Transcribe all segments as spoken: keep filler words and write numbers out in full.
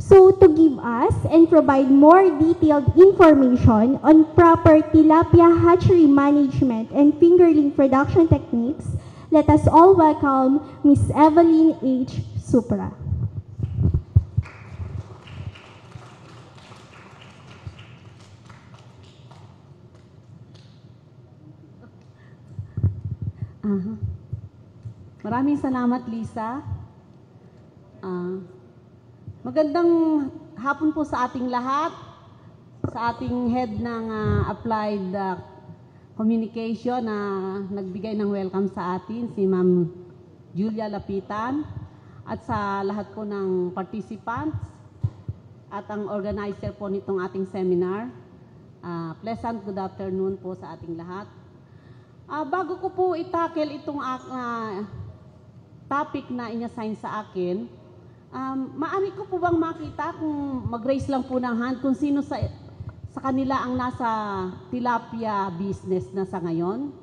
So to give us and provide more detailed information on proper tilapia hatchery management and fingerling production techniques, let us all welcome Miz Evelyn H. Supra. Uh-huh. Maraming salamat, Lisa. Uh, magandang hapon po sa ating lahat, sa ating head ng uh, Applied uh, Communication na uh, nagbigay ng welcome sa atin, si Ma'am Julia Lapitan, at sa lahat po ng participants at ang organizer po nitong ating seminar. Uh, pleasant good afternoon po sa ating lahat. Uh, bago ko po itakel itong uh, topic na inassign sa akin, um, maaari ko po bang makita kung mag-raise lang po ng hand kung sino sa, sa kanila ang nasa tilapia business na sa ngayon?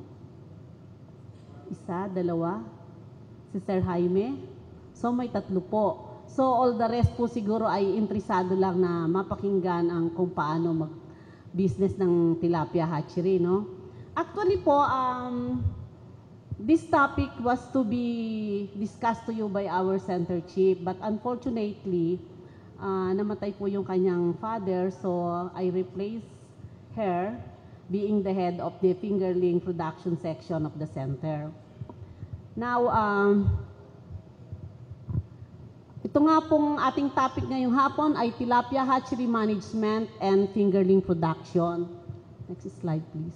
Isa, dalawa, si Sir Jaime. So may tatlo po. So all the rest po siguro ay interesado lang na mapakinggan ang kung paano mag-business ng tilapia hatchery, no? Actually po, um, this topic was to be discussed to you by our center chief, but unfortunately, uh, namatay po yung kanyang father, so I replaced her being the head of the fingerling production section of the center. Now, um, ito nga pong ating topic ngayong hapon ay tilapia hatchery management and fingerling production. Next slide, please.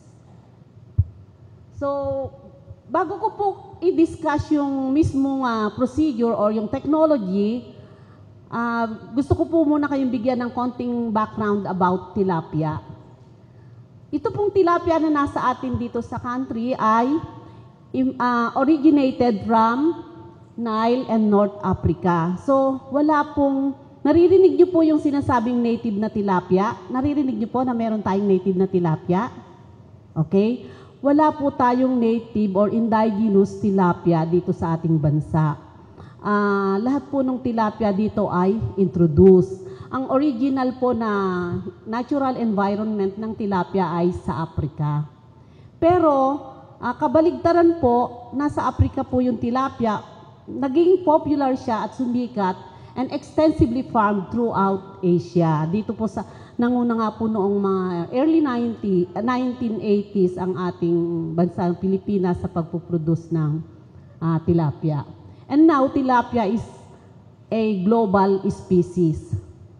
So, bago ko po i-discuss yung mismong uh, procedure or yung technology, uh, gusto ko po muna kayong bigyan ng konting background about tilapia. Ito pong tilapia na nasa atin dito sa country ay uh, originated from Nile and North Africa. So, wala pong, naririnig niyo po yung sinasabing native na tilapia? Naririnig niyo po na meron tayong native na tilapia? Okay? Wala po tayong native or indigenous tilapia dito sa ating bansa. Uh, lahat po ng tilapia dito ay introduced. Ang original po na natural environment ng tilapia ay sa Africa. Pero, uh, kabaligtaran po, nasa Africa po yung tilapia, naging popular siya at sumikat and extensively farmed throughout Asia. Dito po sa nanguna nga po noong mga early nineteen eighties ang ating bansang Pilipinas sa pagpuproduce ng uh, tilapia. And now, tilapia is a global species.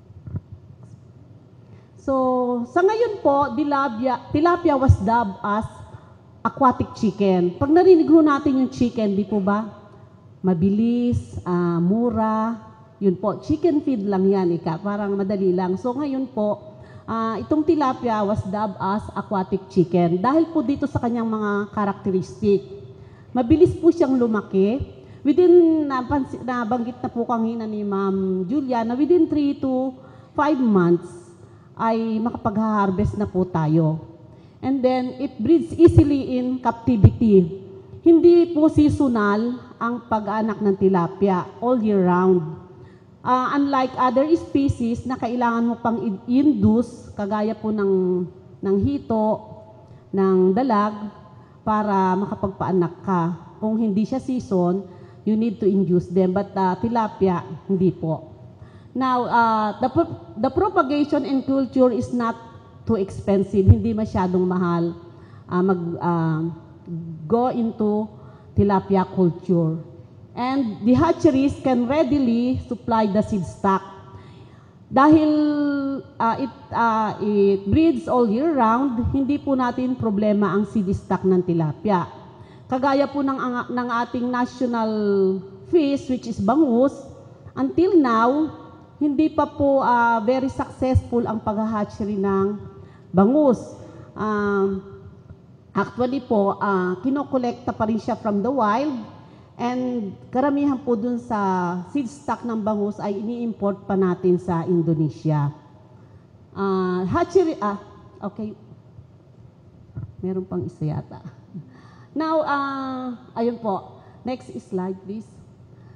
So, sa ngayon po, tilapia, tilapia was dubbed as aquatic chicken. Pag narinig ho natin yung chicken, di po ba? Mabilis, uh, mura, yun po, chicken feed lang yan, ika, parang madali lang. So ngayon po, uh, itong tilapia was dubbed as aquatic chicken dahil po dito sa kanyang mga karakteristik. Mabilis po siyang lumaki. Within, nabanggit na po kanina ni Ma'am Julia, na within three to five months ay makapag-harvest na po tayo. And then, it breeds easily in captivity. Hindi po seasonal ang pag-anak ng tilapia all year round. Uh, unlike other species na kailangan mo pang induce, kagaya po ng, ng hito, ng dalag, para makapagpaanak ka. Kung hindi siya season, you need to induce them. But uh, tilapia, hindi po. Now, uh, the, the propagation and culture is not too expensive. Hindi masyadong mahal uh, mag uh, go into tilapia culture. And the hatcheries can readily supply the seed stock. Dahil uh, it, uh, it breeds all year round, hindi po natin problema ang seed stock ng tilapia. Kagaya po ng, ng ating national fish, which is bangus, until now, hindi pa po uh, very successful ang pag-hatchery ng bangus. Um, actually po, uh, kinokolekta pa rin siya from the wild. And karamihan po dun sa seed stock ng bangus ay ini-import pa natin sa Indonesia. Uh, hatchery, ah, okay. Meron pang isa yata. Now, uh, ayun po. Next slide, please.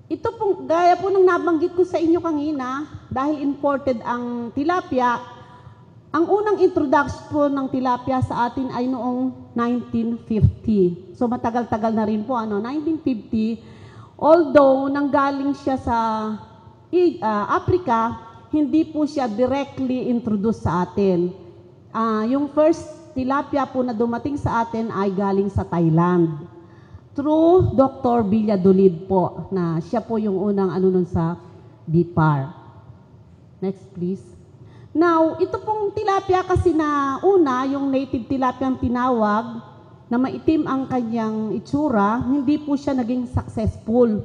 Ito pong, gaya po ng nabanggit ko sa inyo kanina, dahil imported ang tilapia, ang unang introduction po ng tilapia sa atin ay noong nineteen fifty. So matagal-tagal na rin po, ano, nineteen fifty. Although nanggaling siya sa uh, Africa, hindi po siya directly introduced sa atin. Uh, yung first tilapia po na dumating sa atin ay galing sa Thailand. Through Doctor Villadolid po, na siya po yung unang ano nun sa B P A R. Next please. Now, ito pong tilapia kasi na una, yung native tilapia ang tinawag, na maitim ang kanyang itsura, hindi po siya naging successful.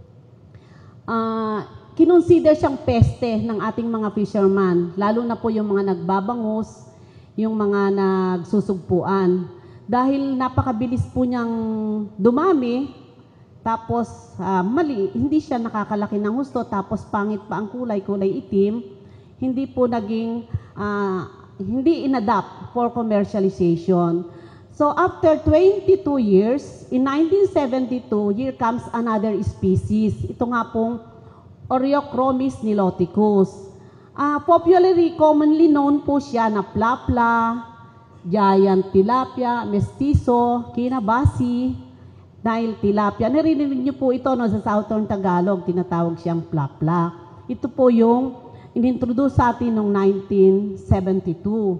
Uh, kinonsider siyang peste ng ating mga fisherman, lalo na po yung mga nagbabangos, yung mga nagsusugpuan. Dahil napakabilis po niyang dumami, tapos uh, mali, hindi siya nakakalaki ng husto, tapos pangit pa ang kulay, kulay itim, hindi po naging, uh, hindi inadapt for commercialization. So after twenty-two years, in nineteen seventy-two, here comes another species. Ito nga pong Oreochromis niloticus. Uh, popularly, commonly known po siya na plapla, giant tilapia, mestizo, kinabasi, dahil tilapia. Narinig niyo po ito no, sa Southern Tagalog, tinatawag siyang plapla. Ito po yung inintroduce sa atin noong nineteen seventy-two.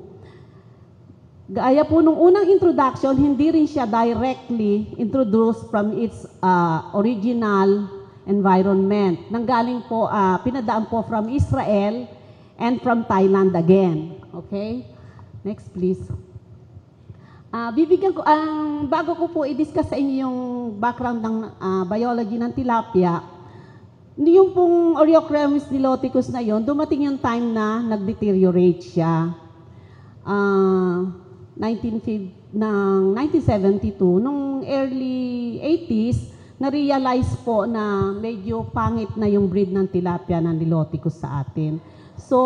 Gaya po nung unang introduction, hindi rin siya directly introduced from its uh, original environment. Nanggaling po, uh, pinadaan po from Israel and from Thailand again. Okay? Next please. Uh, bibigyan ko, ang uh, bago ko po i-discuss sa inyo yung background ng uh, biology ng tilapia, yung pong Oreochromis niloticus na yon, dumating yung time na nag-deteriorate siya. Uh, nineteen seventy-two, nung early eighties, na-realize po na medyo pangit na yung breed ng tilapia ng niloticus sa atin. So,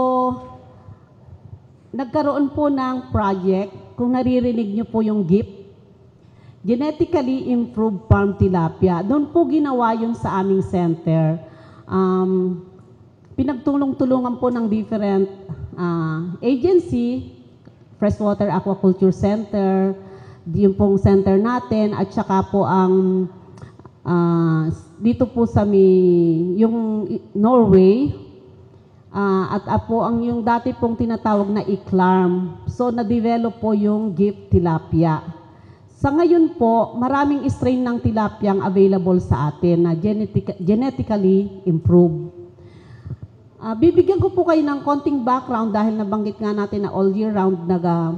nagkaroon po ng project, kung naririnig nyo po yung G I P, Genetically Improved Farm Tilapia. Doon po ginawa yun sa aming center. Um, pinagtulong-tulungan po ng different uh, agency, Freshwater Aquaculture Center, yung pong center natin, at saka po ang uh, dito po sa may, yung Norway, uh, at uh, po ang yung dati pong tinatawag na I C L A R M. So, na-develop po yung G I P tilapia. Sa ngayon po, maraming strain ng tilapia ang available sa atin na genetic, genetically improved. Uh, bibigyan ko po kayo ng konting background dahil nabanggit nga natin na all year round nag, uh,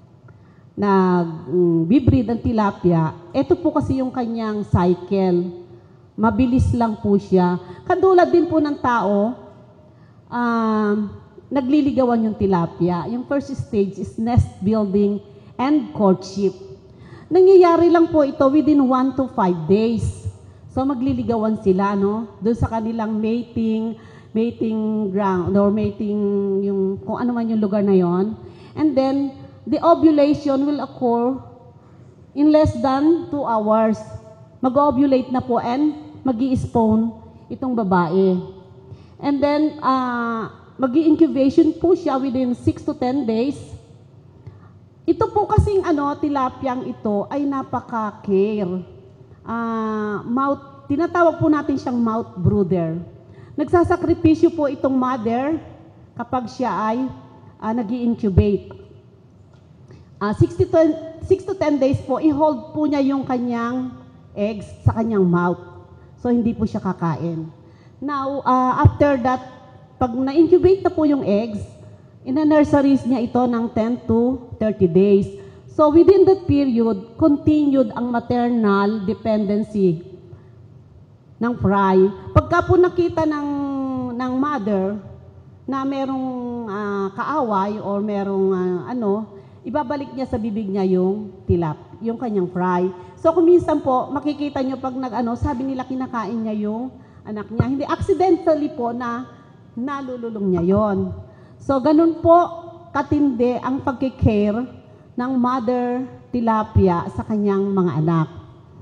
nag-bibreed ang tilapia. Ito po kasi yung kanyang cycle. Mabilis lang po siya. Kadulad din po ng tao, uh, nagliligawan yung tilapia. Yung first stage is nest building and courtship. Nangyayari lang po ito within one to five days. So magliligawan sila, no? Doon sa kanilang mating, mating ground, or mating, yung, kung ano man yung lugar na yon. And then, the ovulation will occur in less than two hours. Mag-ovulate na po and mag-i-spawn itong babae. And then, uh, mag-i-incubation po siya within six to ten days. Ito po kasing ano, tilapiyang ito ay napaka-care. Uh, mouth, tinatawag po natin siyang mouth brooder. Nagsasakripisyo po itong mother kapag siya ay uh, nag-i-incubate. Uh, six to ten days po, i-hold po niya yung kanyang eggs sa kanyang mouth. So, hindi po siya kakain. Now, uh, after that, pag na-incubate na po yung eggs, ina-nurseries niya ito ng ten to thirty days. So, within that period, continued ang maternal dependency ng fry. Pagka po nakita ng, ng mother na merong uh, kaaway or merong uh, ano, ibabalik niya sa bibig niya yung tilap, yung kanyang fry. So, kung minsan po, makikita niyo pag nag-ano, sabi nila kinakain niya yung anak niya. Hindi, accidentally po na nalululong niya yon. So, ganun po katindi ang pagkikare ng mother tilapia sa kanyang mga anak.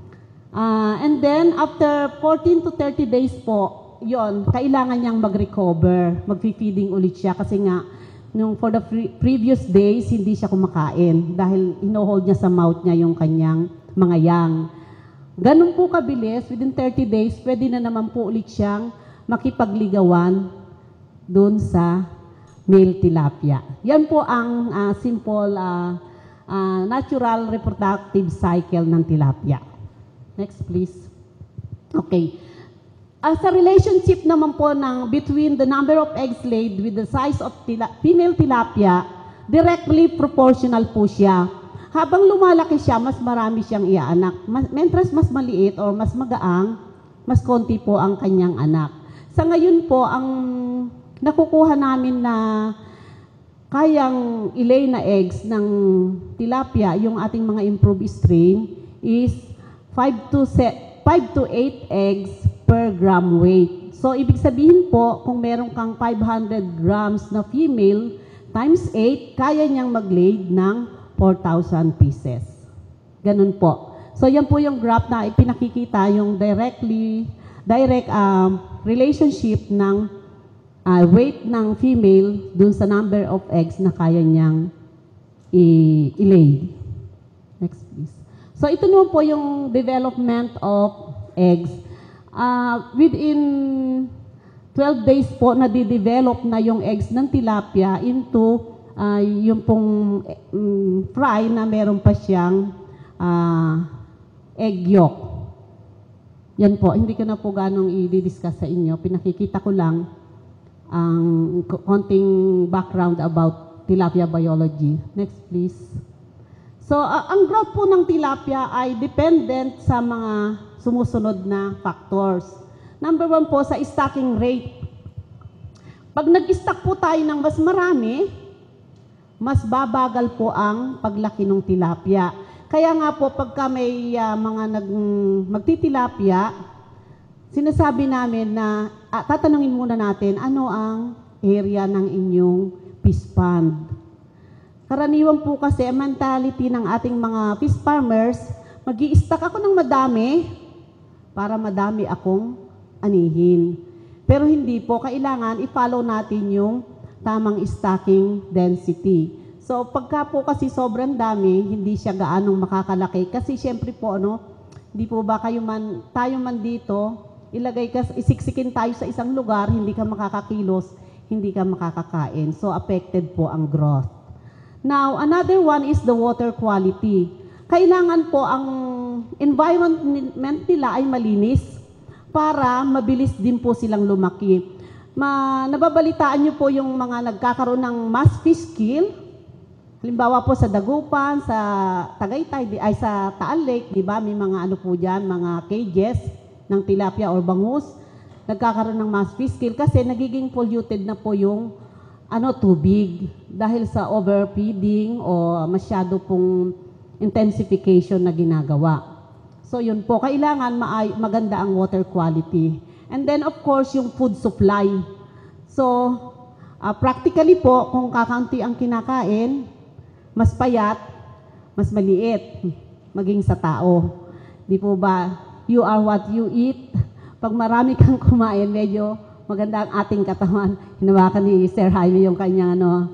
Ah, and then, after fourteen to thirty days po, yon, kailangan niyang mag-recover. Mag-feeding ulit siya kasi nga, nung for the pre- previous days, hindi siya kumakain dahil ino-hold niya sa mouth niya yung kanyang mga yang. Ganun po kabilis, within thirty days, pwede na naman po ulit siyang makipagligawan doon sa male tilapia. Yan po ang uh, simple uh, uh, natural reproductive cycle ng tilapia. Next, please. Okay. As a relationship naman po ng between the number of eggs laid with the size of tila female tilapia, directly proportional po siya. Habang lumalaki siya, mas marami siyang iaanak. Mentras mas maliit or mas magaang, mas konti po ang kanyang anak. Sa ngayon po, ang nakukuha namin na kayang ilay na eggs ng tilapia, yung ating mga improved strain, is five to eight eggs per gram weight. So, ibig sabihin po, kung meron kang five hundred grams na female, times eight, kaya niyang mag-lay ng four thousand pieces. Ganun po. So, yan po yung graph na ipinakikita, yung directly, direct um, relationship ng uh, weight ng female dun sa number of eggs na kaya niyang i-lay. Next, please. So, ito naman po yung development of eggs. Uh, within twelve days po, nadidevelop na yung eggs ng tilapia into uh, yung pong um, fry na meron pa siyang uh, egg yolk. Yan po, hindi ko na po ganong i-discuss sa inyo. Pinakikita ko lang ang konting background about tilapia biology. Next, please. So, uh, ang growth po ng tilapia ay dependent sa mga sumusunod na factors. Number one po, sa stocking rate. Pag nag-stock po tayo ng mas marami, mas babagal po ang paglaki ng tilapia. Kaya nga po, pagka may uh, mga nag, magtitilapia, sinasabi namin na, uh, tatanungin muna natin, ano ang area ng inyong fish pond? Karaniwan po kasi ang mentality ng ating mga fish farmers, mag-i-stock ako ng madami para madami akong anihin. Pero hindi po, kailangan i-follow natin yung tamang stocking density. So, pagka po kasi sobrang dami, hindi siya gaanong makakalaki. Kasi syempre po, ano, hindi po ba kayo man, tayo man dito, ilagay ka, isiksikin tayo sa isang lugar, hindi ka makakakilos, hindi ka makakakain. So, affected po ang growth. Now, another one is the water quality. Kailangan po ang environment nila ay malinis para mabilis din po silang lumaki. Ma, nababalitaan niyo po yung mga nagkakaroon ng mass fish kill. Halimbawa po sa Dagupan, sa Tagaytay, ay sa Taal Lake, di ba? May mga ano po dyan, mga cages ng tilapia or bangus. Nagkakaroon ng mass fish kill kasi nagiging polluted na po yung ano, tubig dahil sa overfeeding o masyado pong intensification na ginagawa. So yun po, kailangan maay, maganda ang water quality. And then of course, yung food supply. So, uh, practically po, kung kakaunti ang kinakain, mas payat, mas maliit, maging sa tao. Di po ba, you are what you eat. Pag marami kang kumain, medyo maganda ang ating katawan. Hinawakan ni Sir Jaime yung kanyang ano.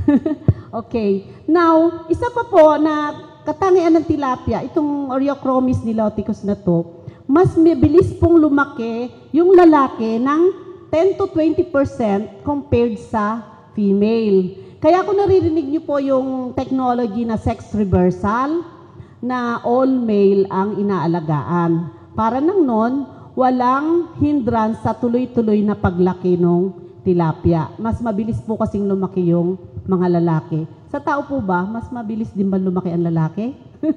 Okay. Now, isa pa po na katangian ng tilapia, itong Oreochromis niloticus na to, mas mabilis pong lumaki yung lalaki ng ten to twenty percent compared sa female. Kaya kung naririnig niyo po yung technology na sex reversal, na all male ang inaalagaan. Para nang nun, walang hindrance sa tuloy-tuloy na paglaki ng tilapia. Mas mabilis po kasing lumaki yung mga lalaki. Sa tao po ba, mas mabilis din ba lumaki ang lalaki?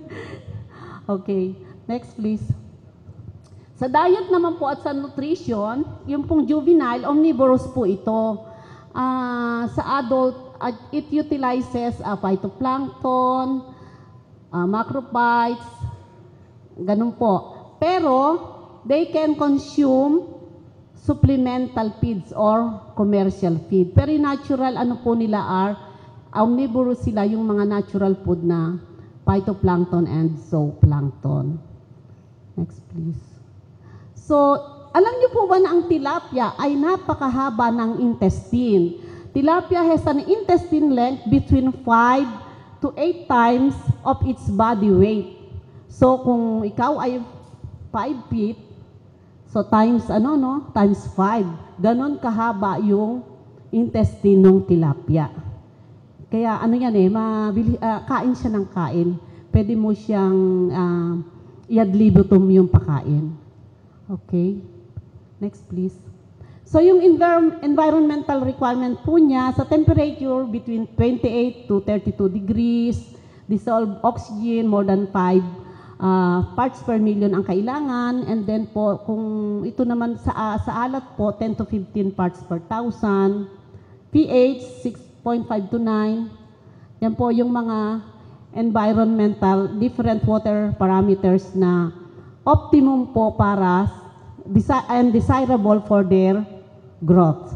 Okay, next please. Sa diet naman po at sa nutrition, yung pong juvenile, omnivorous po ito. Uh, sa adult, uh, it utilizes uh, phytoplankton, uh, macrophytes, ganun po. Pero, they can consume supplemental feeds or commercial feed. Pero natural, ano po nila are, omnivorous sila, yung mga natural food na phytoplankton and zooplankton. Next, please. So, alam niyo po ba na ang tilapia ay napakahaba ng intestine? Tilapia has an intestine length between five to eight times of its body weight. So, kung ikaw ay five feet, so times ano, no? Times five. Ganon kahaba yung intestine ng tilapia. Kaya ano yan eh, mabili, uh, kain siya ng kain. Pwede mo siyang uh, i-ad libitum yung pakain. Okay. Next, please. So, yung envir environmental requirement po niya sa temperature between twenty-eight to thirty-two degrees, dissolved oxygen more than five uh, parts per million ang kailangan, and then po, kung ito naman sa, uh, sa alat po, ten to fifteen parts per thousand, pH six point five to nine, yan po yung mga environmental different water parameters na optimum po para and desirable for their growth.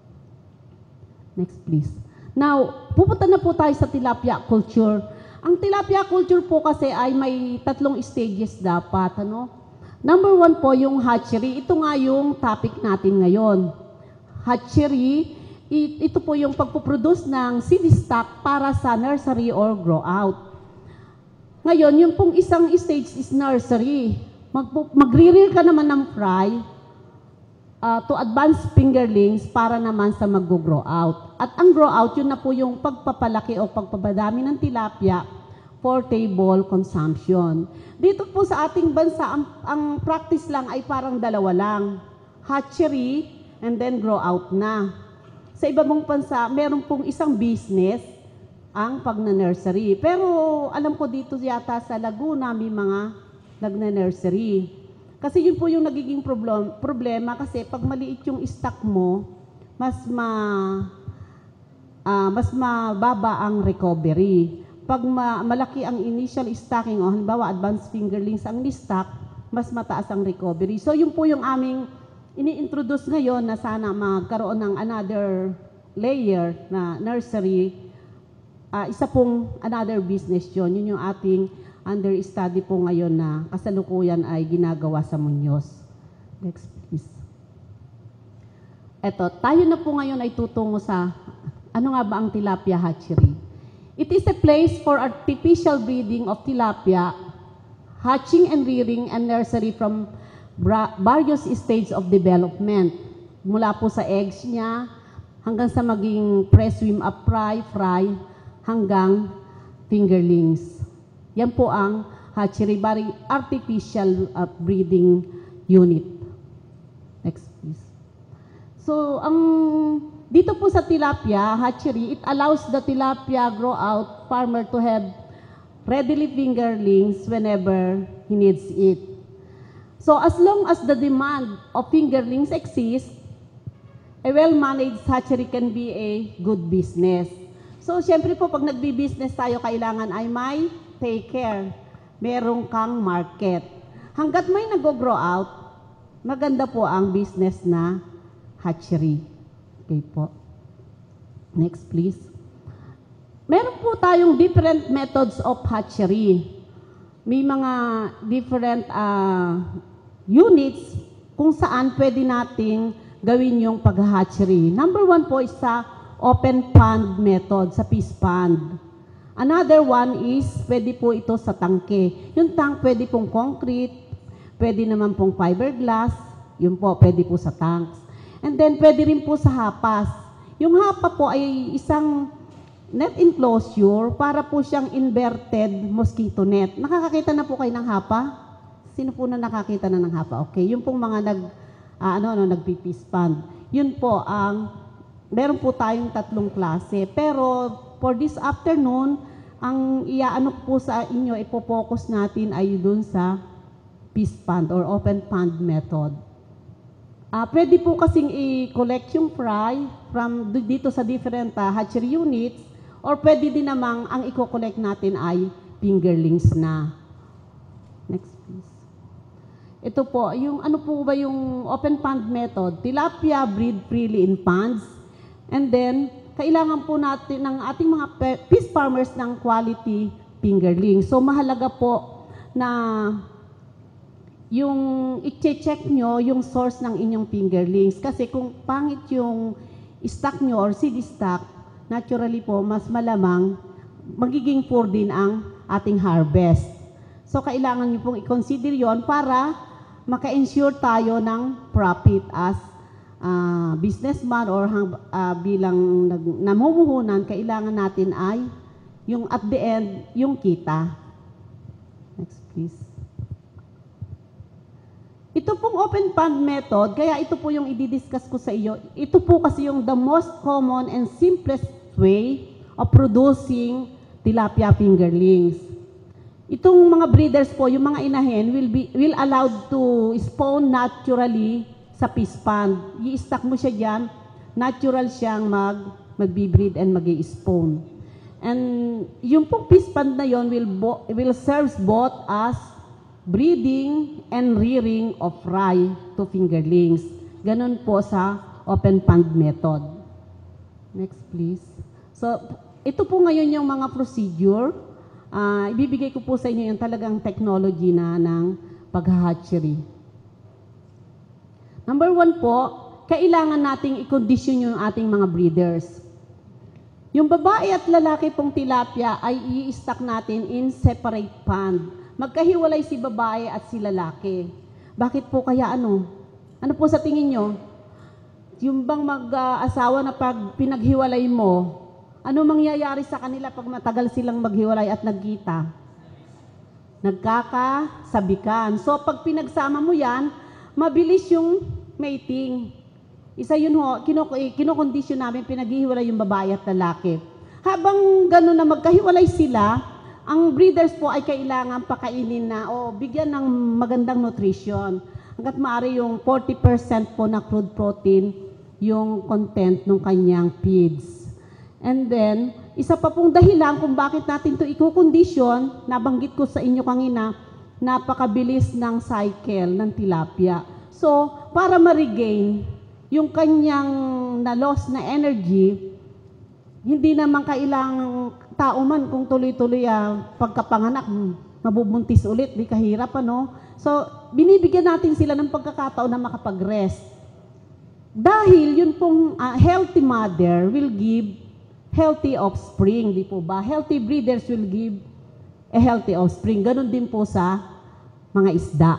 Next, please. Now, pupunta na po tayo sa tilapia culture. Ang tilapia culture po kasi ay may tatlong stages dapat. Ano? Number one po yung hatchery. Ito nga yung topic natin ngayon. Hatchery, ito po yung pagpuproduce ng seed stock para sa nursery or grow out. Ngayon, yung pong isang stage is nursery. Mag Magre-rear ka naman ng fry uh, to advanced fingerlings para naman sa mag-grow out. At ang grow out, yun na po yung pagpapalaki o pagpapadami ng tilapia for table consumption. Dito po sa ating bansa, ang, ang practice lang ay parang dalawa lang. Hatchery and then grow out na. Sa iba mong bansa, meron pong isang business ang pagna-nursery. Pero alam ko dito yata sa Laguna may mga nagna-nursery. Kasi yun po yung nagiging problem, problema kasi pag maliit yung stock mo, mas ma uh, mas mababa ang recovery. Pag ma malaki ang initial stocking o halimbawa advanced fingerlings ang ni-stock, mas mataas ang recovery. So yun po yung aming ini-introduce ngayon na sana magkaroon ng another layer na nursery. Uh, isa pong another business yun. Yun yung ating under study po ngayon na kasalukuyan ay ginagawa sa Muñoz. Next, please. Eto, tayo na po ngayon ay tutungo sa ano nga ba ang tilapia hatchery. It is a place for artificial breeding of tilapia, hatching and rearing and nursery from various stages of development. Mula po sa eggs niya hanggang sa maging pre-swim up fry, fry, hanggang fingerlings. Yan po ang hatchery, very artificial uh, breeding unit. Next, please. So, ang dito po sa tilapia hatchery, it allows the tilapia grow out farmer to have readily fingerlings whenever he needs it. So, as long as the demand of fingerlings exists, a well-managed hatchery can be a good business. So, siyempre po, pag nagbi-business tayo, kailangan ay may take care. Merong kang market. Hanggat may nag-grow out, maganda po ang business na hatchery. Okay po. Next, please. Meron po tayong different methods of hatchery. May mga different uh, units kung saan pwede nating gawin yung pag-hatchery. Number one po is sa open pond method, sa fish pond. Another one is, pwede po ito sa tangke. Yung tank, pwede pong concrete, pwede naman pong fiberglass, yun po, pwede po sa tanks. And then, pwede rin po sa hapas. Yung hapa po ay isang net enclosure para po siyang inverted mosquito net. Nakakakita na po kayo ng hapa? Sino po na nakakita na ng hapa? Okay, yung pong mga nag, uh, ano, ano, nagpipis pond. Yun po ang, meron po tayong tatlong klase. Pero, for this afternoon, ang iaano po sa inyo, ipopokus natin ay dun sa fish pond or open pond method. Uh, pwede po kasing i-collect yung fry from dito sa different uh, hatchery units or pwede din namang ang i-collect natin ay fingerlings na. Next, please. Ito po, yung ano po ba yung open pond method? Tilapia breed freely in ponds and then kailangan po natin ng ating mga fish farmers ng quality fingerling. So, mahalaga po na yung i-check nyo yung source ng inyong fingerlings. Kasi kung pangit yung stock nyo or seed stock, naturally po, mas malamang magiging poor din ang ating harvest. So, kailangan nyo pong i-consider yon para maka-ensure tayo ng profit as uh, businessman or uh, bilang namumuhunan, kailangan natin ay yung at the end, yung kita. Next, please. Ito pong open pond method, kaya ito po yung i-discuss ko sa iyo. Ito po kasi yung the most common and simplest way of producing tilapia fingerlings. Itong mga breeders po, yung mga inahin, will be will allowed to spawn naturally sa fish pond. I-stack mo siya diyan, natural siyang mag magbi-breed and magi-spawn. And yung pong fish pond na yon will bo, will serve both as breeding and rearing of fry to fingerlings. Ganon po sa open pond method. Next, please. So, ito po ngayon yung mga procedure. Uh, ibibigay ko po sa inyo yung talagang technology na ng pag-hatchery. Number one po, kailangan nating i-condition yung ating mga breeders. Yung babae at lalaki pong tilapia ay i-stack natin in separate pond. Magkahiwalay si babae at si lalaki. Bakit po kaya ano? Ano po sa tingin nyo? Yung bang mag-asawa na pag pinaghiwalay mo, ano mangyayari sa kanila pag matagal silang maghiwalay at nagkita? Nagkakasabikan. So pag pinagsama mo yan, mabilis yung mating. Isa yun ho, kinokondisyon namin pinaghihiwalay yung babae at lalaki. Habang gano'n na magkahiwalay sila, ang breeders po ay kailangan pakainin na o bigyan ng magandang nutrition. Hanggat maaari yung forty percent po na crude protein yung content ng kanyang feeds. And then, isa pa pong dahilan kung bakit natin ito i-condition, nabanggit ko sa inyo kanina, napakabilis ng cycle ng tilapia. So, para ma-regain yung kanyang na-loss na energy, hindi naman kailangang tao man kung tuloy-tuloy uh, pagkapanganak, mabubuntis ulit, di kahirap ano. So, binibigyan natin sila ng pagkakataon na makapag-rest. Dahil yun pong uh, healthy mother will give healthy offspring, di po ba? Healthy breeders will give a healthy offspring. Ganon din po sa mga isda.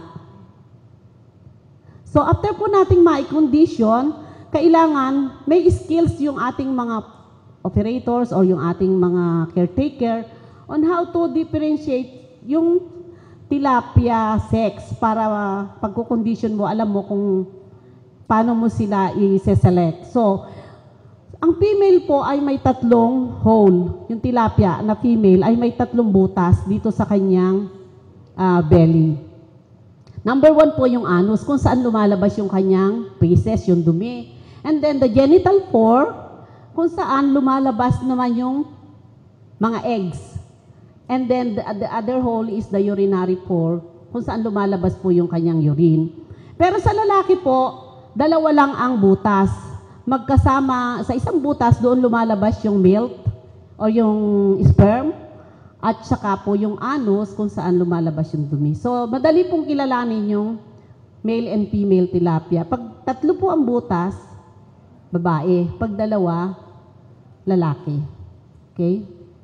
So, after po nating ma-condition, kailangan may skills yung ating mga operators or yung ating mga caretaker on how to differentiate yung tilapia sex para uh, pagko-condition mo, alam mo kung paano mo sila i-select. So, ang female po ay may tatlong hole. Yung tilapia na female ay may tatlong butas dito sa kanyang uh, belly. Number one po yung anus, kung saan lumalabas yung kanyang feces, yung dumi. And then the genital pore, kung saan lumalabas naman yung mga eggs. And then the, the other hole is the urinary pore, kung saan lumalabas po yung kanyang urine. Pero sa lalaki po, dalawa lang ang butas. Magkasama, sa isang butas doon lumalabas yung milk o yung sperm, at saka po yung anus kung saan lumalabas yung dumi. So, madali pong kilalanin yung male and female tilapia. Pag tatlo po ang butas, babae. Pag dalawa, lalaki. Okay?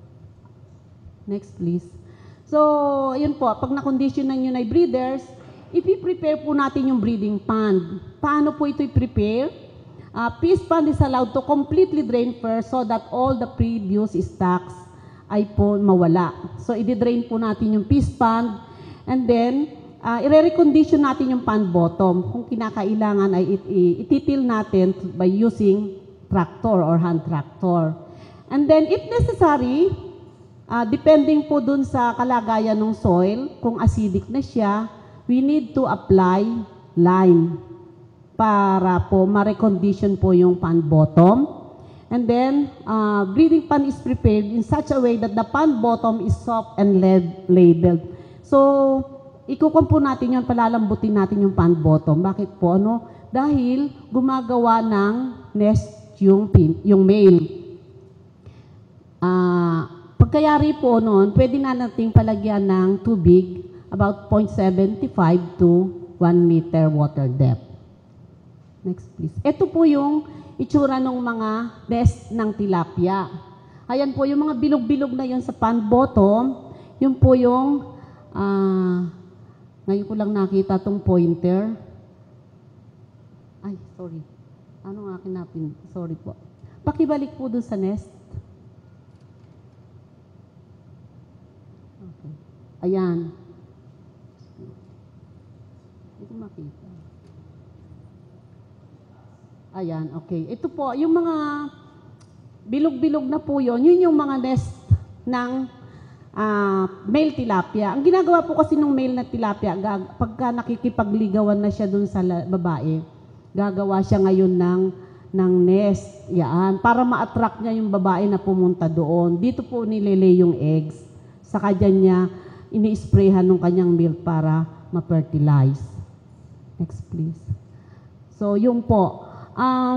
Next, please. So, yun po. Pag na-conditionan nyo na breeders, ipi-prepare po natin yung breeding pond. Paano po ito i-prepare? Uh, fish pond is allowed to completely drain first so that all the previous stocks ay po mawala. So, i-drain po natin yung fish pond and then, uh, i-recondition natin yung pond bottom. Kung kinakailangan ay ititil natin by using tractor or hand tractor. And then, if necessary, uh, depending po dun sa kalagayan ng soil, kung acidic na siya, we need to apply lime para po ma-recondition po yung pond bottom. And then, uh, breeding pond is prepared in such a way that the pond bottom is soft and labeled. So, ikukuha po natin yun, palalambutin natin yung pond bottom. Bakit po? Ano? Dahil gumagawa ng nest yung, yung male. Uh, pagkayari po noon, pwede na nating palagyan ng tubig about zero point seven five to one meter water depth. Next please. Ito po yung itsura ng mga nest ng tilapia. Ayan po yung mga bilog-bilog na yun sa pond bottom. Yun po yung, uh, ngayon ko lang nakita tong pointer. Ay, sorry. Ano nga kinapin? Sorry po. Pakibalik po dun sa nest. Okay. Ayan. Hindi ko makita. Ayan, okay. Ito po, yung mga bilog-bilog na po yun, yun yung mga nest ng uh, male tilapia. Ang ginagawa po kasi ng male na tilapia, pagka nakikipagligawan na siya dun sa babae, gagawa siya ngayon ng, ng nest. Yan, para ma-attract niya yung babae na pumunta doon. Dito po nililay yung eggs. Saka dyan niya ini-sprayhan ng kanyang milk para ma-fertilize. Next, please. So, yun po. Uh,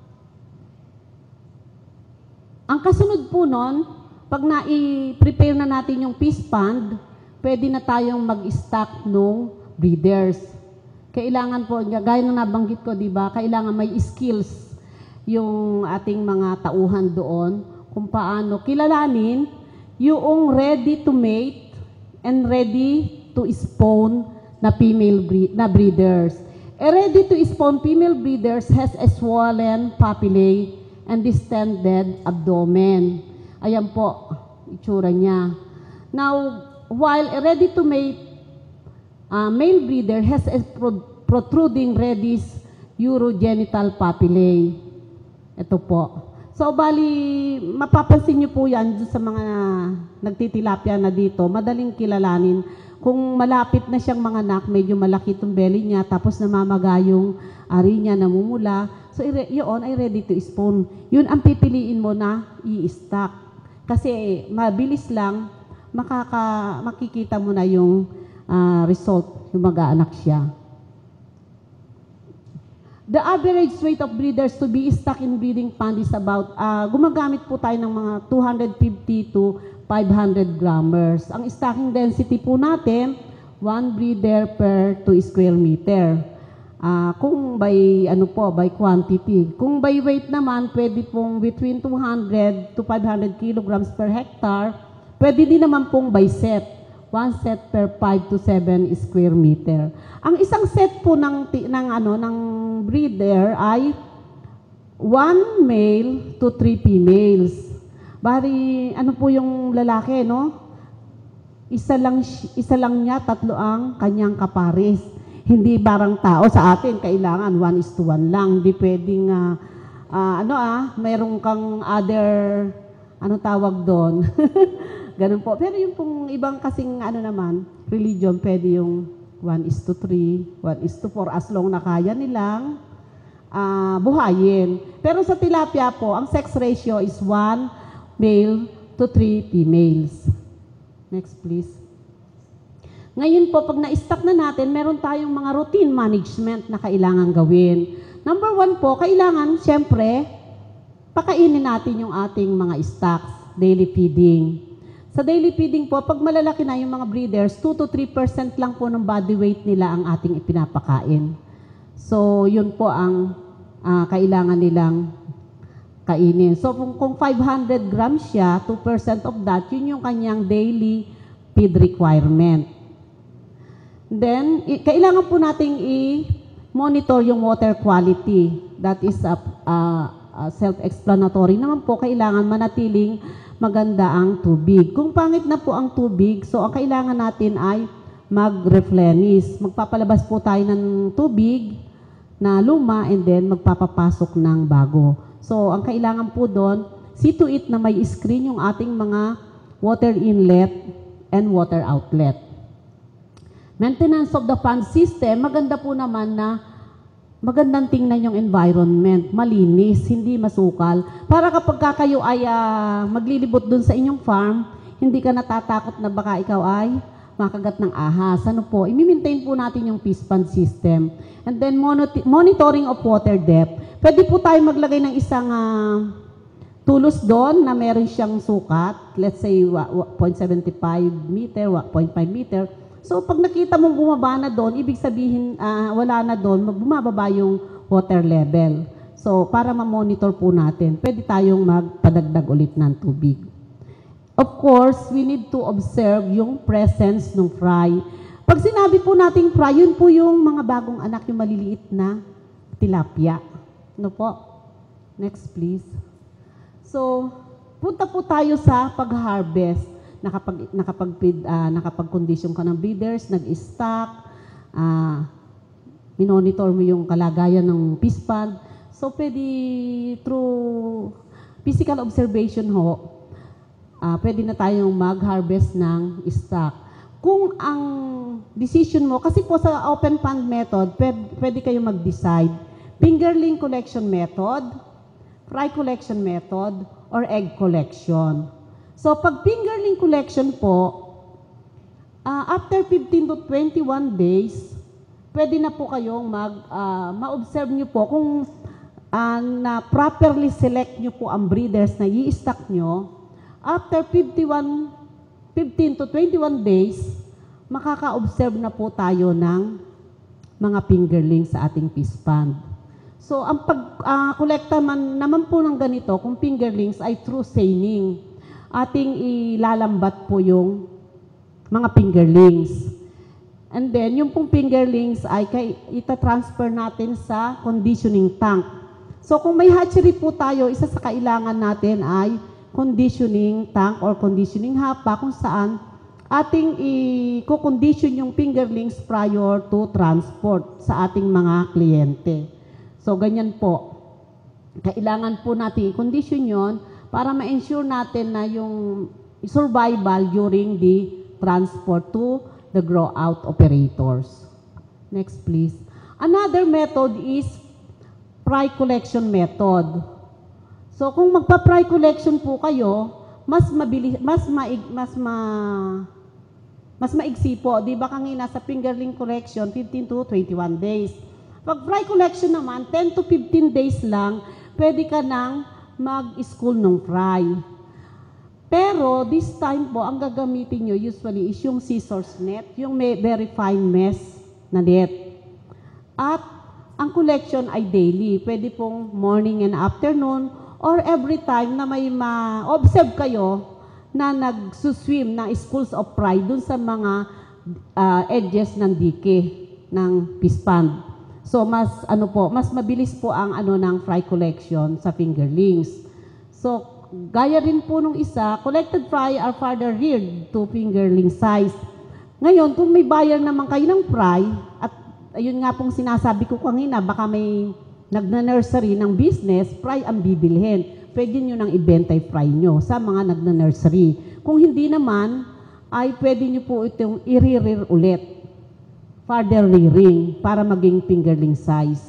ang kasunod po nun, pag na-prepare na natin yung fish pond, pwede na tayong mag-stock ng breeders. Kailangan po, gaya na nabanggit ko, di ba, kailangan may skills yung ating mga tauhan doon kung paano kilalanin yung ready to mate and ready to spawn na female breed, na breeders. A ready to spawn female breeders has a swollen papillae and distended abdomen. Ayan po, itsura niya. Now, while a ready to mate uh, male breeder has a pro protruding reddish urogenital papillae. Ito po. So, bali, mapapansin niyo po yan sa mga nagtitilapia na dito, madaling kilalanin. Kung malapit na siyang mga anak, medyo malaki itong belly niya, tapos namamaga yung ari niya, namumula. So, yun ay ready to spawn. Yun ang pipiliin mo na i-stock. Kasi mabilis lang, makaka, makikita mo na yung uh, result, yung mag-aanak siya. The average weight of breeders to be stuck in breeding pond is about, uh, gumagamit po tayo ng mga two hundred fifty to five hundred grammars. Ang stocking density po natin, one breeder per two square meter. Uh, kung by, ano po, by quantity. Kung by weight naman, pwede pong between two hundred to five hundred kilograms per hectare. Pwede din naman pong by set. One set per five to seven square meter. Ang isang set po ng, ng, ano, ng breeder ay one male to three females. Bari, ano po yung lalaki, no? Isa lang, isa lang niya, tatlo ang kanyang kapares. Hindi barang tao sa atin, kailangan one is to one lang. Hindi pwedeng, uh, uh, ano ah, mayroong kang other, ano tawag doon? Ganun po. Pero yung pong ibang kasing, ano naman, religion, pwede yung one is to three, one is to four, as long na kaya nilang uh, buhayin. Pero sa tilapia po, ang sex ratio is one male to three females. Next, please. Ngayon po, pag na-stock na natin, meron tayong mga routine management na kailangan gawin. Number one po, kailangan, siyempre, pakainin natin yung ating mga stocks, daily feeding. Sa daily feeding po, pag malalaki na yung mga breeders, two to three percent lang po ng body weight nila ang ating ipinapakain. So, yun po ang uh, kailangan nilang kainin. So, kung, kung five hundred grams siya, two percent of that, yun yung kanyang daily feed requirement. Then, i- kailangan po nating i-monitor yung water quality. That is a, a, a self-explanatory. Naman po, kailangan manatiling maganda ang tubig. Kung pangit na po ang tubig, so ang kailangan natin ay mag-replenish. Magpapalabas po tayo ng tubig na luma and then magpapapasok ng bago. So, ang kailangan po doon, see to it na may screen yung ating mga water inlet and water outlet. Maintenance of the pond system, maganda po naman na magandang tingnan yung environment, malinis, hindi masukal. Para kapag kayo ay uh, maglilibot dun sa inyong farm, hindi ka natatakot na baka ikaw ay makagat ng ahas. Ano po, i-maintain po natin yung fish pond system. And then monitoring of water depth. Pwede po tayo maglagay ng isang uh, tulos doon na meron siyang sukat, let's say zero point seven five meter, zero point five meter. So pag nakita mong bumaba na doon, ibig sabihin uh, wala na doon, bumababa yung water level. So para ma-monitor po natin, pwede tayong magpadagdag ulit ng tubig. Of course, we need to observe yung presence ng fry. Pag sinabi po nating fry, yun po yung mga bagong anak, yung maliliit na tilapia. Ano po? Next please. So, punta po tayo sa pag-harvest. Nakapag, nakapag, uh, nakapag-condition ka ng breeders, nag-stock, uh, minonitor mo yung kalagayan ng fish pond. So, pwede through physical observation ho, uh, pwede na tayong mag-harvest ng stock. Kung ang decision mo, kasi po sa open pond method, pwede, pwede kayo mag-decide. Fingerling collection method, fry collection method, or egg collection. So, pag fingerling collection po, uh, after fifteen to twenty-one days, pwede na po kayong mag, uh, ma-observe nyo po kung uh, na properly select nyo po ang breeders na i-stock nyo. After fifty-one, fifteen to twenty-one days, makaka-observe na po tayo ng mga fingerling sa ating fish pond. So, ang pag-kolekta uh, man naman po ng ganito, kung fingerlings ay through seining. Ating ilalambat po yung mga fingerlings. And then, yung pong fingerlings ay kay, ita-transfer natin sa conditioning tank. So, kung may hatchery po tayo, isa sa kailangan natin ay conditioning tank or conditioning hapa kung saan ating i-condition yung fingerlings prior to transport sa ating mga kliyente. So, ganyan po. Kailangan po natin i-condition yon para ma-ensure natin na yung survival during the transport to the grow-out operators. Next, please. Another method is fry collection method. So, kung magpa-fry collection po kayo, mas mabilis, mas maig, mas ma mas maigsi po. Di ba kanina sa fingerling collection, fifteen to twenty-one days. Pag fry collection naman, ten to fifteen days lang, pwede ka nang mag-school ng fry. Pero this time po, ang gagamitin nyo usually is yung scissors net, yung may very fine mesh na net. At ang collection ay daily. Pwede pong morning and afternoon or every time na may ma-observe kayo na nagsuswim na schools of fry dun sa mga uh, edges ng dike ng fish pond. So, mas, ano po, mas mabilis po ang ano ng fry collection sa fingerlings. So, gaya rin po nung isa, collected fry are further reared to fingerling size. Ngayon, kung may buyer naman kayo ng fry, at ayun nga pong sinasabi ko kanina, baka may nagna-nursery ng business, fry ang bibilhin. Pwede nyo nang ibenta yung fry nyo sa mga nagna-nursery. Kung hindi naman, ay pwede nyo po itong i-rear ulit. Further rearing para maging fingerling size.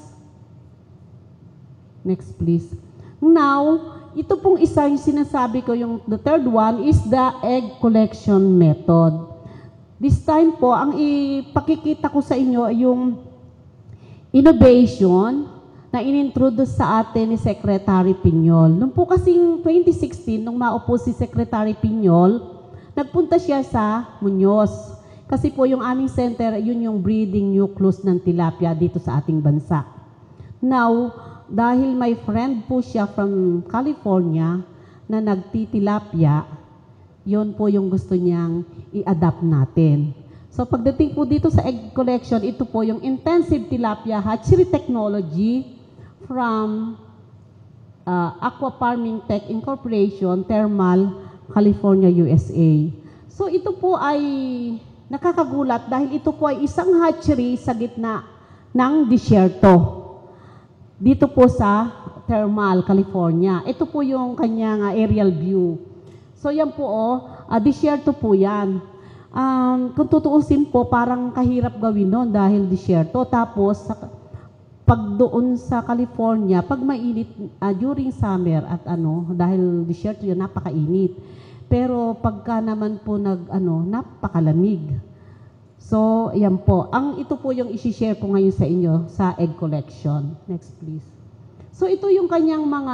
Next, please. Now, ito pong isa yung sinasabi ko, yung the third one is the egg collection method. This time po, ang ipakikita ko sa inyo yung innovation na inintroduce sa atin ni Secretary Piñol. Noong po kasing twenty sixteen, nung maupo si Secretary Piñol, nagpunta siya sa Muñoz. Kasi po yung aming center, yun yung breeding nucleus ng tilapia dito sa ating bansa. Now, dahil may friend po siya from California na nagtitilapia, yun po yung gusto niyang i-adapt natin. So pagdating po dito sa egg collection, ito po yung intensive tilapia hatchery technology from uh, Aqua Farming Tech Incorporation, Thermal, California, U S A. So ito po ay nakakagulat dahil ito po ay isang hatchery sa gitna ng disyerto. Dito po sa Thermal, California. Ito po yung kanyang uh, aerial view. So yan po, oh, uh, disyerto po yan. Um, kung tutuusin po, parang kahirap gawin nun dahil disyerto. Tapos, sa, pag doon sa California, pag mainit uh, during summer at ano, dahil disyerto yun, napakainit. Pero pagka naman po nag, ano, napakalamig. So, yan po. Ang ito po yung isi-share ko ngayon sa inyo sa egg collection. Next, please. So, ito yung kanyang mga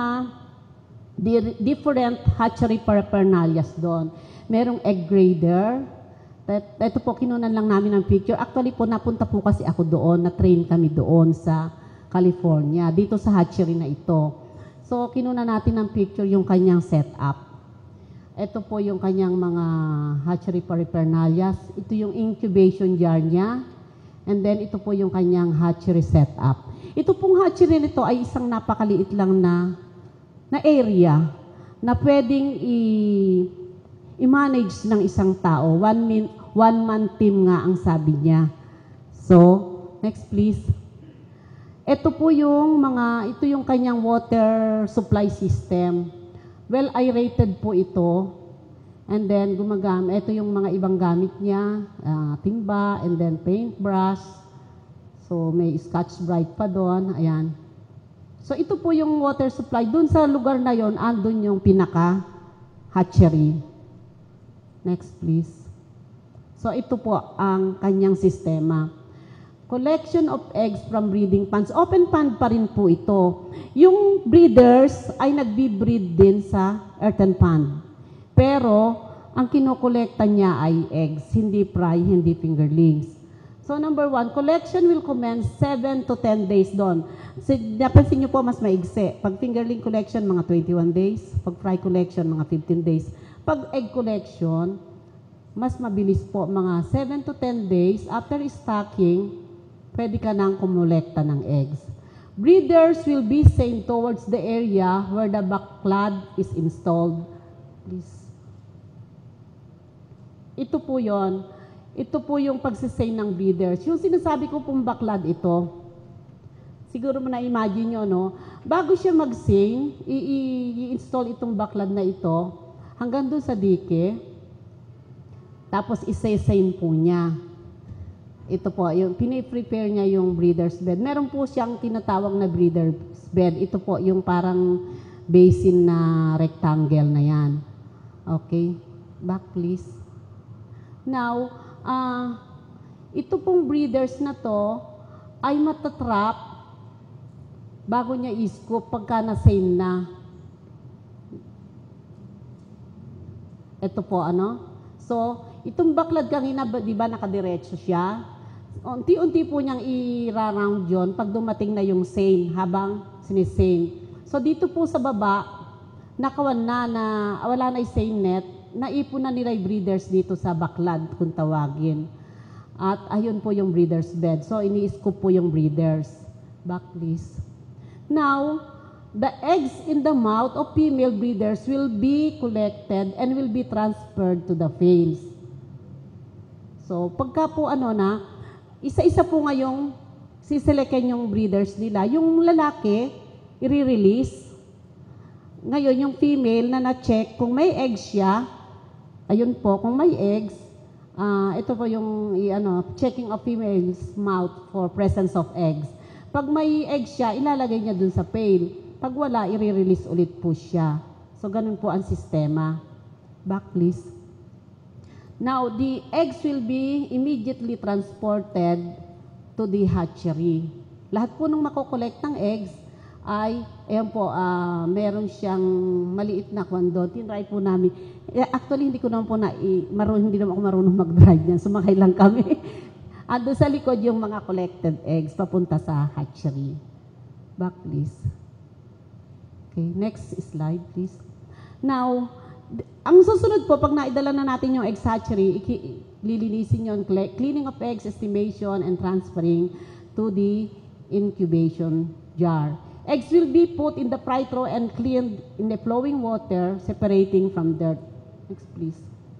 different hatchery paraphernalias doon. Merong egg grader, Ito po, kinunan lang namin ng picture. Actually po, napunta po kasi ako doon, na-train kami doon sa California, dito sa hatchery na ito. So, kinunan natin ng picture yung kanyang setup. Ito po yung kanyang mga hatchery paraphernalia. Ito yung incubation jar niya. And then, ito po yung kanyang hatchery setup. Ito pong hatchery nito ay isang napakaliit lang na, na area na pwedeng i i-manage ng isang tao. One, min, one man team nga ang sabi niya. So, next please. Ito po yung mga, ito yung kanyang water supply system. Well aerated po ito. And then, gumagamit, ito yung mga ibang gamit niya, uh, timba, and then paintbrush. So, may Scotch Brite pa doon. Ayan. So, ito po yung water supply. Doon sa lugar na yon, andun yung pinaka-hatchery. Next, please. So, ito po ang kanyang sistema. Collection of eggs from breeding ponds. Open pond pa rin po ito. Yung breeders ay nagbi-breed din sa earthen pond. Pero, ang kinokolekta niya ay eggs, hindi fry, hindi fingerlings. So, number one, collection will commence seven to ten days doon. So, napansin niyo po, mas maigse. Pag fingerling collection, mga twenty-one days. Pag fry collection, mga fifteen days. Pag egg collection, mas mabilis po, mga seven to ten days. After stocking, pwede ka nang kumolekta ng eggs. Breeders will be sent towards the area where the backlad is installed. Please. Ito po yon. Ito po yung pagsisay ng breeders. Yung sinasabi ko pong backlad ito, siguro mo na-imagine nyo, no? Bago siya mag-sing, i-install itong backlad na ito, hanggang doon sa dike, tapos isa-isayin po niya. Ito po, yung piniprepare niya yung breeder's bed. Meron po siyang tinatawag na breeder's bed. Ito po yung parang basin na rectangle na yan. Okay? Back please. Now, uh, ito pong breeders na to ay matatrap bago niya i-scoop pagka na-sane na. Ito po, ano? So, itong backlad kanina, di ba nakadiretso siya? Unti-unti po niyang i-round yun pag dumating na yung sane, habang sinisane. So, dito po sa baba, nakawan na na, wala na yung sane net, naipon na nila yung breeders dito sa backlad, kung tawagin. At ayun po yung breeders bed. So, ini-scoop po yung breeders. Back, please. Now, the eggs in the mouth of female breeders will be collected and will be transferred to the females. So, pagka po ano na, isa-isa po ngayong siselekin yung breeders nila. Yung lalaki, i-release. Ngayon, yung female na na-check, kung may eggs siya, ayun po, kung may eggs, uh, ito po yung i, ano, checking of female's mouth for presence of eggs. Pag may eggs siya, ilalagay niya dun sa pail. Pag wala, i-release ulit po siya. So, ganun po ang sistema. Back, please. Now, the eggs will be immediately transported to the hatchery. Lahat po nung makokolekt ng eggs ay, ayan po, uh, meron siyang maliit na kwando. Tinry po namin. Actually, hindi ko naman po na, marunong, hindi naman ako marunong mag-drive niyan. Sumakay lang kami. Ando sa likod yung mga collected eggs papunta sa hatchery. Back, please. Okay, next slide, please. Now, ang susunod po, pag naidala na natin yung eggs hatchery, lilinisin yun, cleaning of eggs, estimation, and transferring to the incubation jar. Eggs will be put in the pritro and cleaned in the flowing water, separating from dirt. Next, please.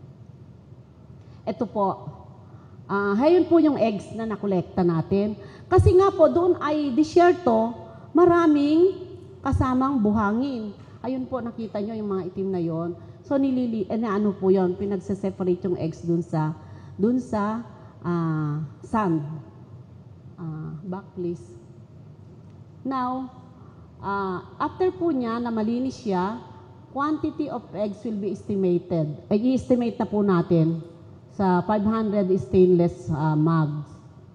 Ito po. Uh, hayun po yung eggs na nakolekta natin. Kasi nga po, doon ay disyerto, maraming kasamang buhangin. Ayun po, nakita nyo yung mga itim na yon. So, nilili, eh, ano po yon, pinagse-separate yung eggs dun sa, dun sa uh, sand. Uh, back, please. Now, uh, after po niya, na malinis siya, quantity of eggs will be estimated. Ay, i-estimate na po natin sa five hundred stainless uh, mugs.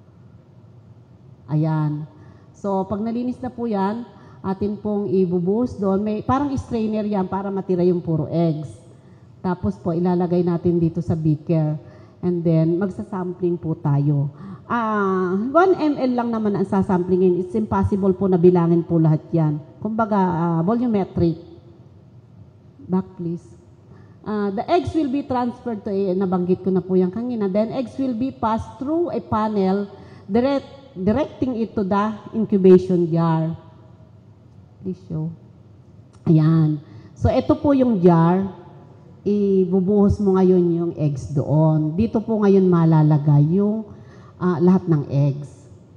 Ayan. So, pag nalinis na po yan, atin pong ibubuhos doon. May, parang strainer yan para matira yung puro eggs. Tapos po, ilalagay natin dito sa beaker. And then, magsasampling po tayo. Ah, one milliliter lang naman ang sasamplingin. It's impossible po na bilangin po lahat yan. Kumbaga, ah, volumetric. Back, please. Uh, the eggs will be transferred to a, nabanggit ko na po yan kanina. Then, eggs will be passed through a panel direct, directing it to the incubation jar. Please show. Ayan. So, ito po yung jar. Ibubuhos mo ngayon yung eggs doon. Dito po ngayon malalagay yung uh, lahat ng eggs.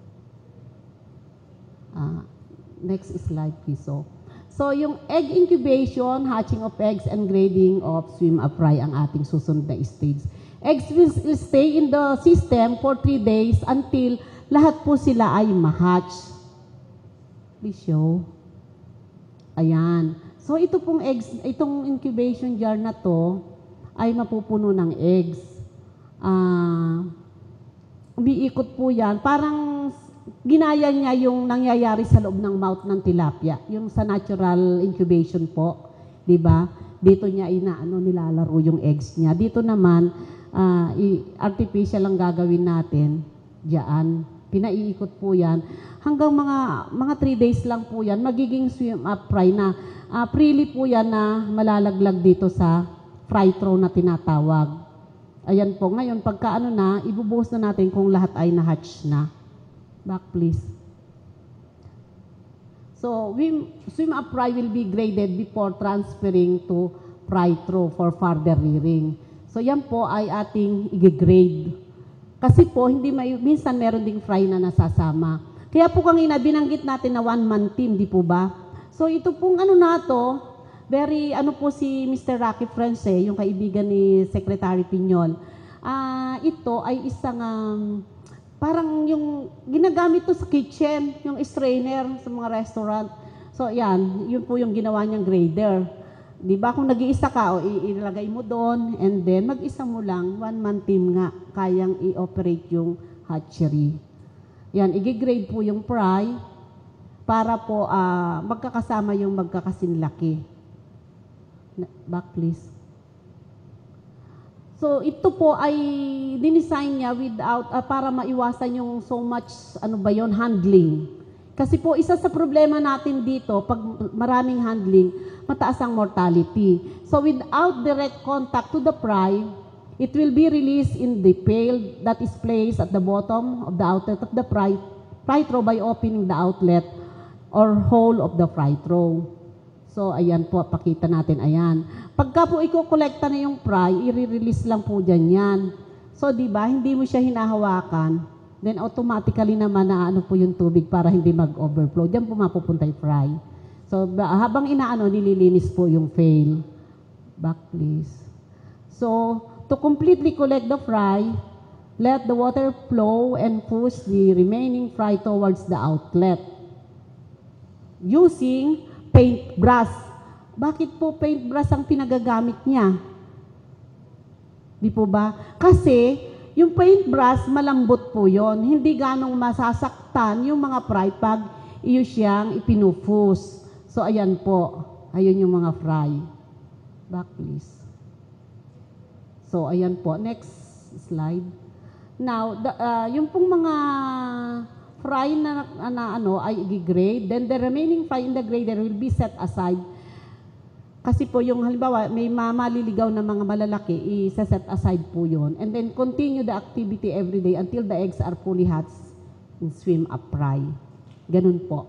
Uh, next slide, please. So, so, yung egg incubation, hatching of eggs, and grading of swim-up-fry ang ating susunod na stage. Eggs will stay in the system for three days until lahat po sila ay ma-hatch. Please show. Ayan. So, ito pong eggs, itong incubation jar na to ay mapupuno ng eggs. Ah, umiikot po yan. Parang ginaya niya yung nangyayari sa loob ng mouth ng tilapia. Yung sa natural incubation po. Diba? Dito niya inaano, nilalaro yung eggs niya. Dito naman, uh, artificial lang gagawin natin. Diyan. Pinaiikot po yan. Hanggang mga mga three days lang po yan, magiging swim up fry na. Uh, freely po yan na malalaglag dito sa fry throw na tinatawag. Ayan po. Ngayon, pagka ano na, ibubuhos na natin kung lahat ay na-hatch na. Back, please. So, we, swim up fry will be graded before transferring to fry throw for further rearing. So, yan po ay ating i-grade. Kasi po, hindi may, minsan meron ding fry na nasasama. Kaya po kanina, binanggit natin na one-man team, di po ba? So, ito pong ano na to, very, ano po si Mister Rocky France, yung kaibigan ni Secretary Piñol. Ah, uh, ito ay isang, um, parang yung ginagamit to sa kitchen, yung strainer sa mga restaurant. So, yan, yun po yung ginawa niyang grader. Di ba, kung nag-iisa ka, o ilagay mo doon, and then mag-isa mo lang, one-man team nga, kayang i-operate yung hatchery. Yan, i-grade po yung fry para po uh, magkakasama yung magkakasinlaki. Back, please. So, ito po ay dinisign niya without, uh, para maiwasan yung so much, ano ba yon, handling. Kasi po, isa sa problema natin dito, pag maraming handling, mataas ang mortality. So, without direct contact to the fry, it will be released in the pail that is placed at the bottom of the outlet of the fry, fry throw by opening the outlet or hole of the fry throw. So, ayan po, pakita natin, ayan. Pagka po i-collecta na yung fry, i-release lang po dyan yan. So, di ba, hindi mo siya hinahawakan, then automatically naman na ano po yung tubig para hindi mag-overflow. Diyan po mapupunta yung fry. So, habang inaano, nililinis po yung pail. Back, please. So, to completely collect the fry, let the water flow and push the remaining fry towards the outlet. Using paintbrush. Bakit po paintbrush ang pinagagamit niya? Di po ba? Kasi, yung paintbrush, malambot po yon. Hindi ganong masasaktan yung mga fry pag iyo siyang ipinufuse. So, ayan po. Ayun yung mga fry. Back, please. So, ayan po. Next slide. Now, the, uh, yung pong mga fry na, na ano, ay i-grade, then the remaining fry in the grader will be set aside. Kasi po yung halimbawa, may maliligaw na mga malalaki, i-set aside po yun. And then continue the activity every day until the eggs are fully hatched and swim up fry. Ganun po.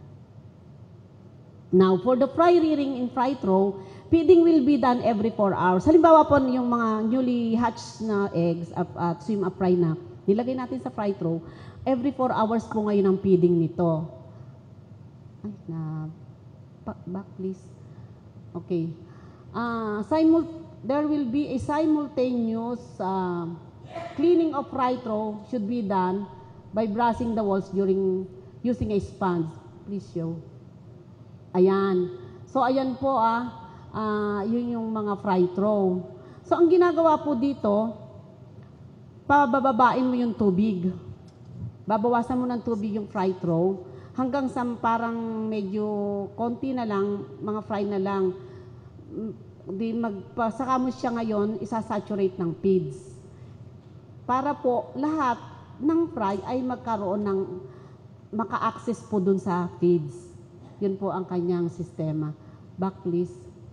Now, for the fry rearing in fry throw, feeding will be done every four hours. Halimbawa po yung mga newly hatched na eggs at uh, uh, swim up fry na, nilagay natin sa fry throw, every four hours po ngayon ang feeding nito. Ay, na, back please. Okay. Uh, simul there will be a simultaneous uh, cleaning of fry throw should be done by brushing the walls during using a sponge. Please show. Ayan. So, ayan po ah, uh, yun yung mga fry throw. So, ang ginagawa po dito, pabababain mo yung tubig. Babawasan mo ng tubig yung fry throw hanggang sa parang medyo konti na lang, mga fry na lang. Di magpasaka mo siya ngayon, isasaturate ng feeds. para po lahat ng fry ay magkaroon ng maka-access po dun sa feeds. Yun po ang kanyang sistema. Back please.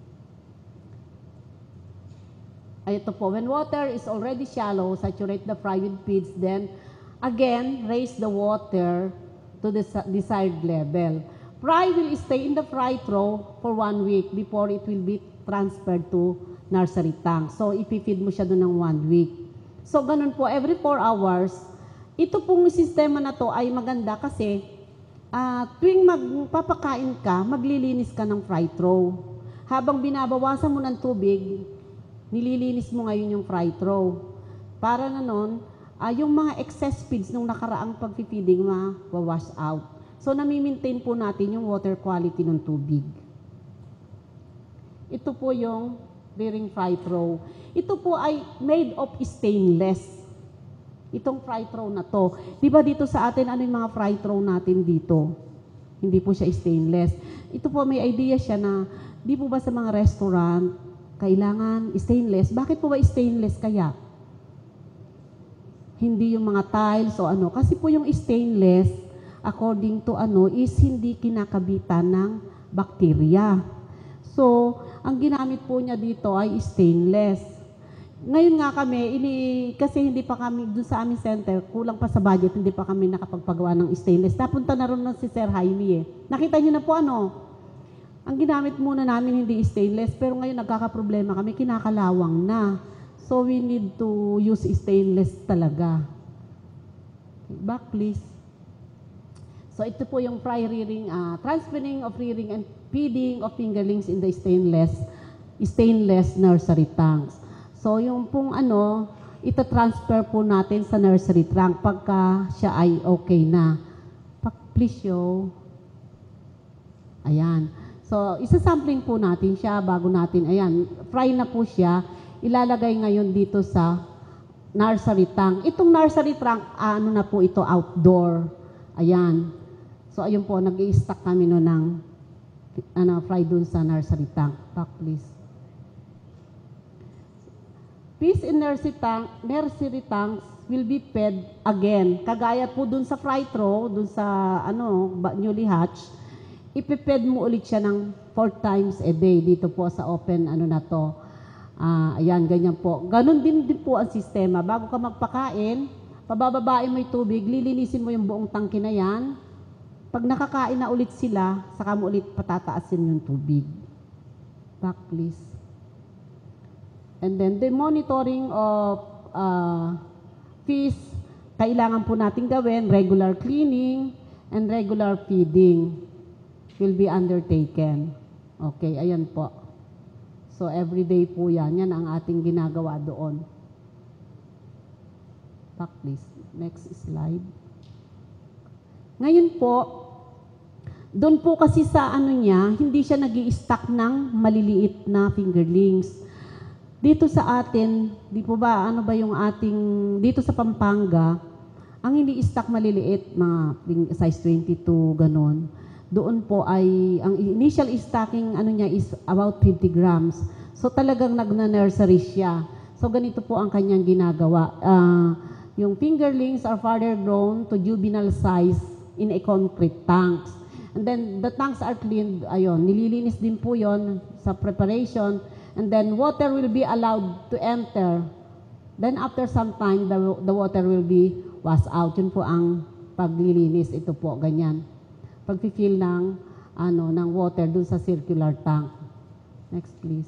Ay, ito po, when water is already shallow, saturate the fry with feeds, then again, raise the water to the desired level. Fry will stay in the fry trough for one week before it will be transferred to nursery tank. So, ipifeed mo siya doon ng one week. So, ganun po, every four hours, ito pong sistema na to ay maganda kasi uh, tuwing magpapakain ka, maglilinis ka ng fry trough. Habang binabawasan mo ng tubig, nililinis mo ngayon yung fry trough. Para na nun, uh, yung mga excess feeds nung nakaraang pag-feeding ma-wash out. So, nami-maintain po natin yung water quality ng tubig. Ito po yung rearing fry trough. Ito po ay made of stainless. Itong fry trough na to. Di ba dito sa atin, ano yung mga fry trough natin dito? Hindi po siya stainless. Ito po, may idea siya na, di po ba sa mga restaurant, kailangan stainless. Bakit po ba stainless kaya? Hindi yung mga tiles o ano. Kasi po yung stainless, according to ano, is hindi kinakabitan ng bakterya. So, ang ginamit po niya dito ay stainless. Ngayon nga kami, ini, kasi hindi pa kami, dun sa aming center, kulang pa sa budget, hindi pa kami nakapagpagawa ng stainless. Napunta na rin na si Sir Jaime eh. Nakita niyo na po ano, ang ginamit muna namin hindi stainless, pero ngayon nagkakaproblema kami, kinakalawang na. So, we need to use stainless talaga. Back, please. So, ito po yung fry rearing, uh, transferring of rearing and feeding of fingerlings in the stainless, stainless nursery tanks. So, yung pong ano, ita-transfer po natin sa nursery tank pagka siya ay okay na. Pak, please show. Ayan. So, isa-sampling po natin siya bago natin, ayan, fry na po siya, ilalagay ngayon dito sa nursery tank. Itong nursery tank, ano na po ito, outdoor. Ayan. So, ayun po, nag-i-stack kami no ng ano, fry dun sa nursery tank. Back, please. Fish in nursery tank, nursery tanks will be fed again. Kagaya po dun sa fry trough, dun sa ano, newly hatched, ipiped mo ulit siya ng four times a day dito po sa open ano na to. Uh, ayan, ganyan po. Ganon din din po ang sistema. Bago ka magpakain, pabababain mo yung tubig, lilinisin mo yung buong tangke na yan. Pag nakakain na ulit sila, saka mo ulit patataasin yung tubig. Back, please. And then, the monitoring of uh, fish, kailangan po natin gawin, regular cleaning and regular feeding will be undertaken. Okay, ayan po. So, everyday po yan. Yan ang ating ginagawa doon. Back, please. Next slide. Ngayon po, doon po kasi sa ano niya, hindi siya nag-i-stack ng maliliit na fingerlings. Dito sa atin, di po ba, ano ba yung ating, dito sa Pampanga, ang hindi i-stack maliliit, mga size twenty-two, ganon. Doon po ay, ang initial stocking ano niya is about fifty grams. So talagang nagna-nursery siya. So ganito po ang kanyang ginagawa. Uh, yung fingerlings are further grown to juvenile size in a concrete tanks. And then the tanks are cleaned, ayun, nililinis din po yon sa preparation. And then water will be allowed to enter. Then after some time, the, the water will be washed out. Yun po ang paglilinis. Ito po, ganyan. Pag-fill ng, ano, ng water dun sa circular tank. Next, please.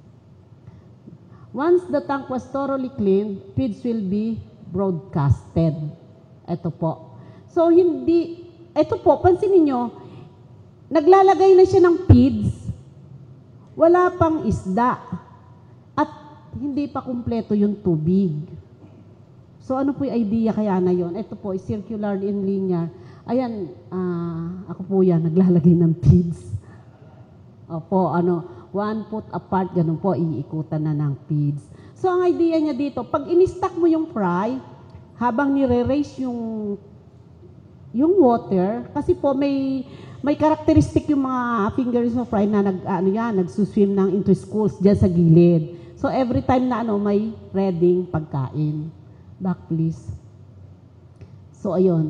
Once the tank was thoroughly cleaned, feeds will be broadcasted. Ito po. So, hindi, ito po, pansinin nyo, naglalagay na siya ng feeds, wala pang isda, at hindi pa kumpleto yung tubig. So, ano po yung idea kaya na yon? Ito po, circular in linear. Ayan, uh, ako po yan, naglalagay ng feeds. Opo, ano, one foot apart, ganun po, iikutan na ng feeds. So, ang idea niya dito, pag in-stack mo yung fry, habang nire-raise yung, yung water, kasi po may, may characteristic yung mga fingers of fry na nag, ano yan, nagsuswim ng into schools dyan sa gilid. So, every time na ano, may reading pagkain. Back please. So, ayun.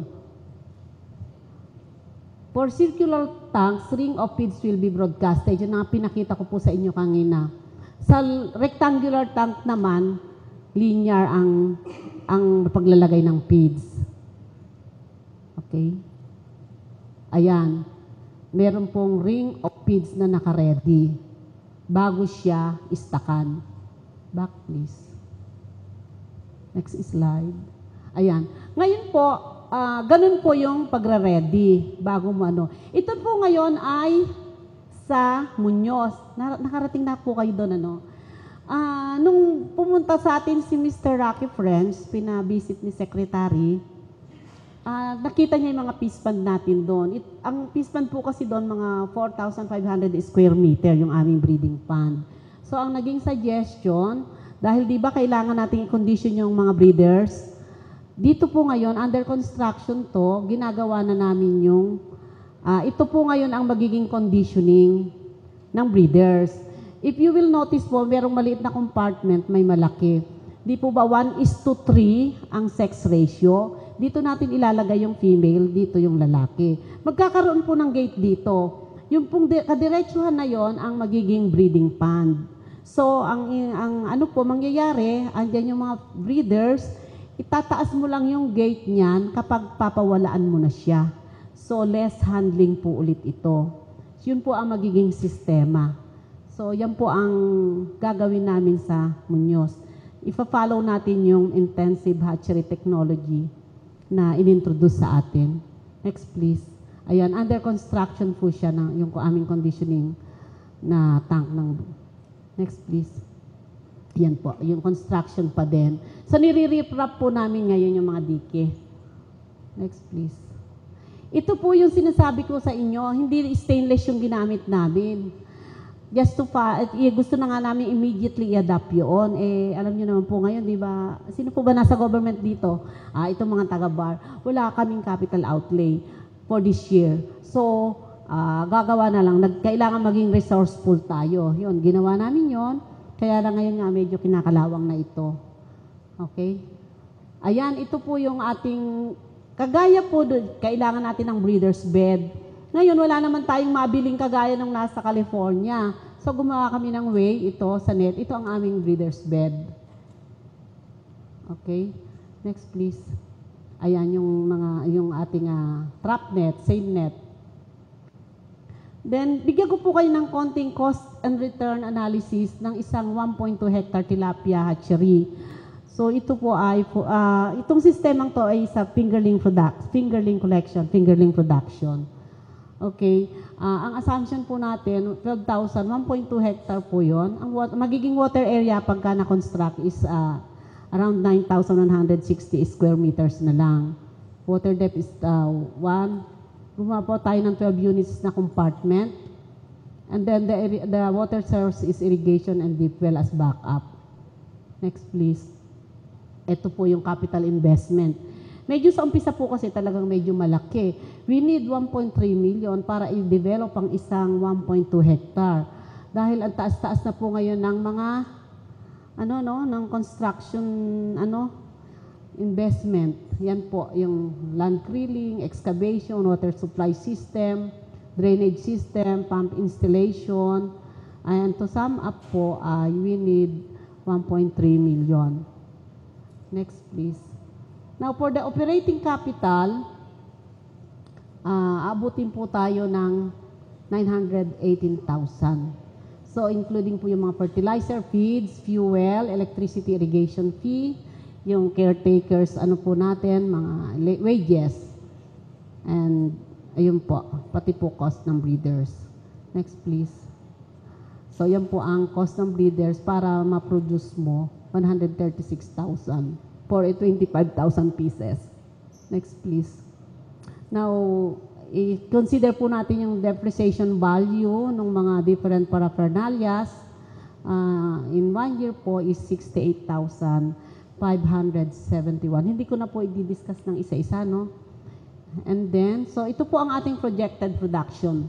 For circular tanks, ring of feeds will be broadcasted. Yun ang pinakita ko po sa inyo kanina. Sa rectangular tank naman, linear ang ang paglalagay ng feeds. Okay? Ayan. Meron pong ring of feeds na naka-ready bago siya istakan. Back please. Next slide. Ayan. Ngayon po, uh, ganun po yung pagre-ready bago mo ano. Ito po ngayon ay sa Muñoz. Na, nakarating na po kayo doon ano. Uh, nung pumunta sa atin si Mister Rocky Friends, pinabisit ni Secretary, uh, nakita niya yung mga fish pond natin doon. It, ang fish pond po kasi doon, mga four thousand five hundred square meter yung aming breeding pond. So, ang naging suggestion, dahil di ba kailangan natin i-condition yung mga breeders, dito po ngayon, under construction to, ginagawa na namin yung, uh, ito po ngayon ang magiging conditioning ng breeders. If you will notice po, merong maliit na compartment, may malaki. Di po ba one is to three ang sex ratio? Dito natin ilalagay yung female, dito yung lalaki. Magkakaroon po ng gate dito. Yung pong kadiretsuhan na yon ang magiging breeding pond. So, ang, ang ano po mangyayari, andyan yung mga breeders, itataas mo lang yung gate niyan kapag papawalaan mo na siya. So, less handling po ulit ito. Yun po ang magiging sistema. So, yan po ang gagawin namin sa Muñoz. Ipa-follow natin yung intensive hatchery technology na inintroduce sa atin. Next, please. Ayan, under construction po siya ng yung aming conditioning na tank ng... Next, please. Yan po, yung construction pa din. So, nire-rip-wrap po namin ngayon yung mga dike. Next, please. Ito po yung sinasabi ko sa inyo, hindi stainless yung ginamit namin. Just to, pa, eh, gusto na nga namin immediately i-adapt yun. Eh, alam nyo naman po ngayon, di ba? Sino po ba nasa government dito? Ah, itong mga taga-bar. Wala kaming capital outlay for this year. So, ah, gagawa na lang. Kailangan maging resourceful tayo. Yun, ginawa namin yun. Kaya lang ngayon nga medyo kinakalawang na ito. Okay? Ayan, ito po yung ating, kagaya po, kailangan natin ng breeder's bed. Ngayon, wala naman tayong mabiling kagaya ng nasa California. So, gumawa kami ng way, ito, sa net. Ito ang aming breeder's bed. Okay? Next, please. Ayan, yung mga, yung ating uh, trap net, same net. Then, bigyan ko po kayo ng konting cost and return analysis ng isang one point two hectare tilapia hatchery. So, ito po ay, uh, itong sistemang to ay sa fingerling product, fingerling collection, fingerling production. Okay. Uh, ang assumption po natin, twelve thousand, one point two hectare po yun. Ang wat magiging water area pagka na-construct is uh, around nine thousand one hundred sixty square meters na lang. Water depth is uh, one. Gumawa po tayo ng twelve units na compartment. And then the, the water source is irrigation and deep well as backup. Next, please. Ito po yung capital investment. Medyo sa umpisa po kasi talagang medyo malaki. We need one point three million para i-develop ang isang one point two hectare. Dahil ang taas-taas na po ngayon ng mga ano no, ng construction ano investment. Yan po yung land clearing, excavation, water supply system, drainage system, pump installation. And to sum up po, uh, we need one point three million. Next, please. Now, for the operating capital, uh, abutin po tayo ng nine hundred eighteen thousand. So, including po yung mga fertilizer, feeds, fuel, electricity, irrigation fee, yung caretakers, ano po natin, mga wages. And, ayun po, pati po cost ng breeders. Next, please. So, yan po ang cost ng breeders para ma-produce mo one hundred thirty-six thousand. For a twenty-five thousand pieces. Next, please. Now, i-consider po natin yung depreciation value ng mga different paraphernalias. Uh, in one year po is sixty-eight thousand five hundred seventy-one. Hindi ko na po i-discuss ng isa-isa, no? And then, so ito po ang ating projected production.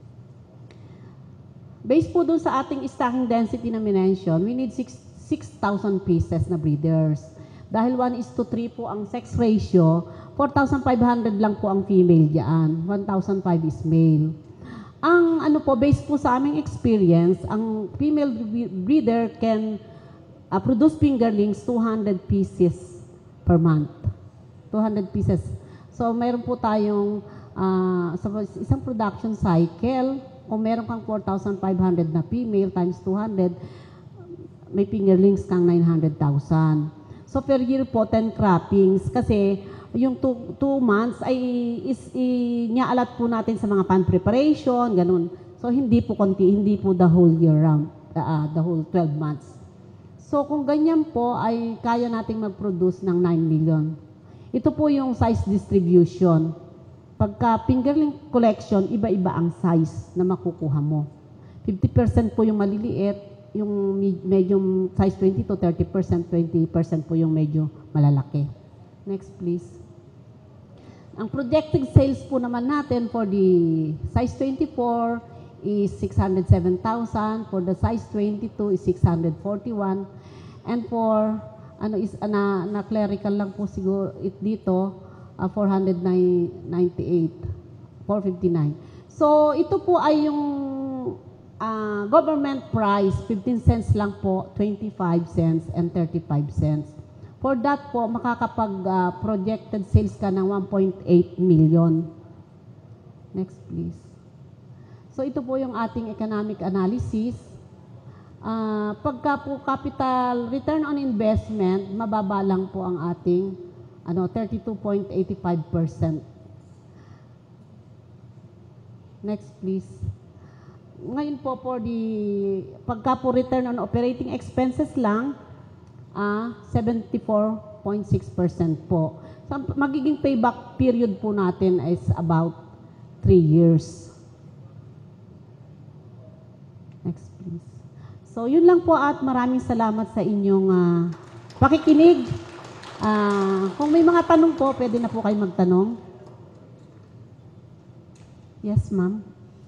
Based po dun sa ating stocking density na minention, we need six thousand pieces na breeders. Dahil one is to three po ang sex ratio, four thousand five hundred lang po ang female diyan, one thousand five is male. Ang ano po, based po sa aming experience, ang female breeder can uh, produce fingerlings two hundred pieces per month. two hundred pieces. So, meron po tayong uh, sa isang production cycle, kung meron kang four thousand five hundred na female times two hundred, may fingerlings kang nine hundred thousand. So, per year po, ten croppings. Kasi, yung two months ay is, inyaalat po natin sa mga pan preparation, ganun. So, hindi po konti, hindi po the whole year round, uh, the whole twelve months. So, kung ganyan po, ay kaya nating mag-produce ng nine million. Ito po yung size distribution. Pagka fingerling collection, iba-iba ang size na makukuha mo. fifty percent po yung maliliit, yung medium size twenty to thirty percent, twenty percent po yung medyo malalaki. Next, please. Ang projected sales po naman natin for the size twenty-four is six hundred seven thousand, for the size twenty-two is six hundred forty-one, and for, ano is, uh, na, na clerical lang po siguro it dito, uh, four hundred ninety-eight, four fifty-nine. So, ito po ay yung uh, government price, fifteen cents lang po, twenty-five cents, and thirty-five cents. For that po, makakapag-projected uh, sales ka ng one point eight million. Next, please. So, ito po yung ating economic analysis. Uh, pagka po capital return on investment, mababa lang po ang ating ano, thirty-two point eight five percent. Next, please. Ngayon po, for the, pagka po return on operating expenses lang, Uh, seventy-four point six percent po. So, magiging payback period po natin is about three years. Next, please. So, yun lang po at maraming salamat sa inyong uh, pakikinig. Uh, kung may mga tanong po, pwede na po kayo magtanong. Yes, ma'am.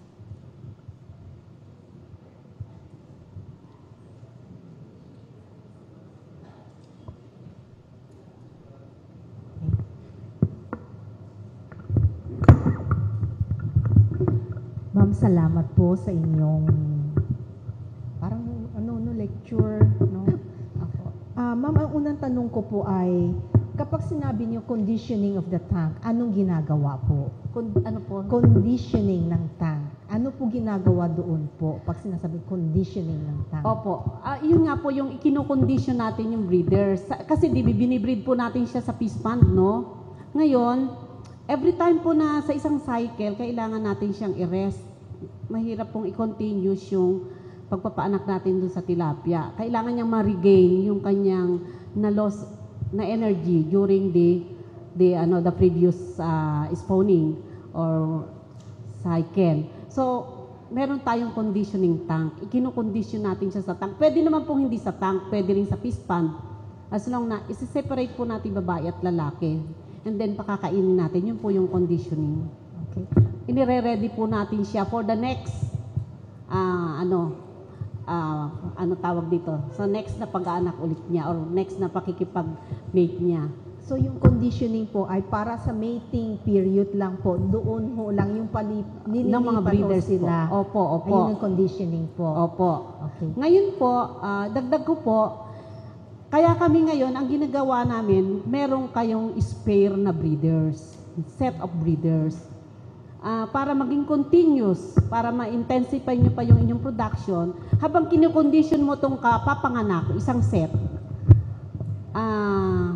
Ma'am, salamat po sa inyong parang ano no lecture, no? Ako. Ah, ma'am, ang unang tanong ko po ay kapag sinabi niyo conditioning of the tank, anong ginagawa po? Con ano po? Conditioning ng tank. Ano po ginagawa doon po pag sinasabi conditioning ng tank? Opo. Ah, yun nga po yung ikino-condition natin yung breeders. Kasi di binibreed po natin siya sa fish pond, no? Ngayon, every time po na sa isang cycle, kailangan natin siyang i-rest. Mahirap pong i-continuous yung pagpapaanak natin dun sa tilapia. Kailangan niyang ma-regain yung kanyang na-loss na energy during the the ano the previous uh, spawning or cycle. So, meron tayong conditioning tank. Ikino-condition natin siya sa tank. Pwede naman pong hindi sa tank, pwede rin sa fish pond. As long na isi-separate po natin babae at lalaki. And then pakakainin natin, yun po yung conditioning. Okay. Inire-ready po natin siya for the next uh, ano uh, ano tawag dito. So next na pag-aanak ulit niya or next na pakikipag-mate niya. So yung conditioning po ay para sa mating period lang po. Doon ho lang yung palip ng mga breeders sila. Po. Opo, opo. Ayun ang conditioning po. Opo. Okay. Ngayon po, uh, dagdag ko po, kaya kami ngayon, ang ginagawa namin, meron kayong spare na breeders, set of breeders. Uh, para maging continuous, para ma-intensify nyo pa yung inyong production, habang kinukondisyon mo itong kapapanganak, isang set, uh,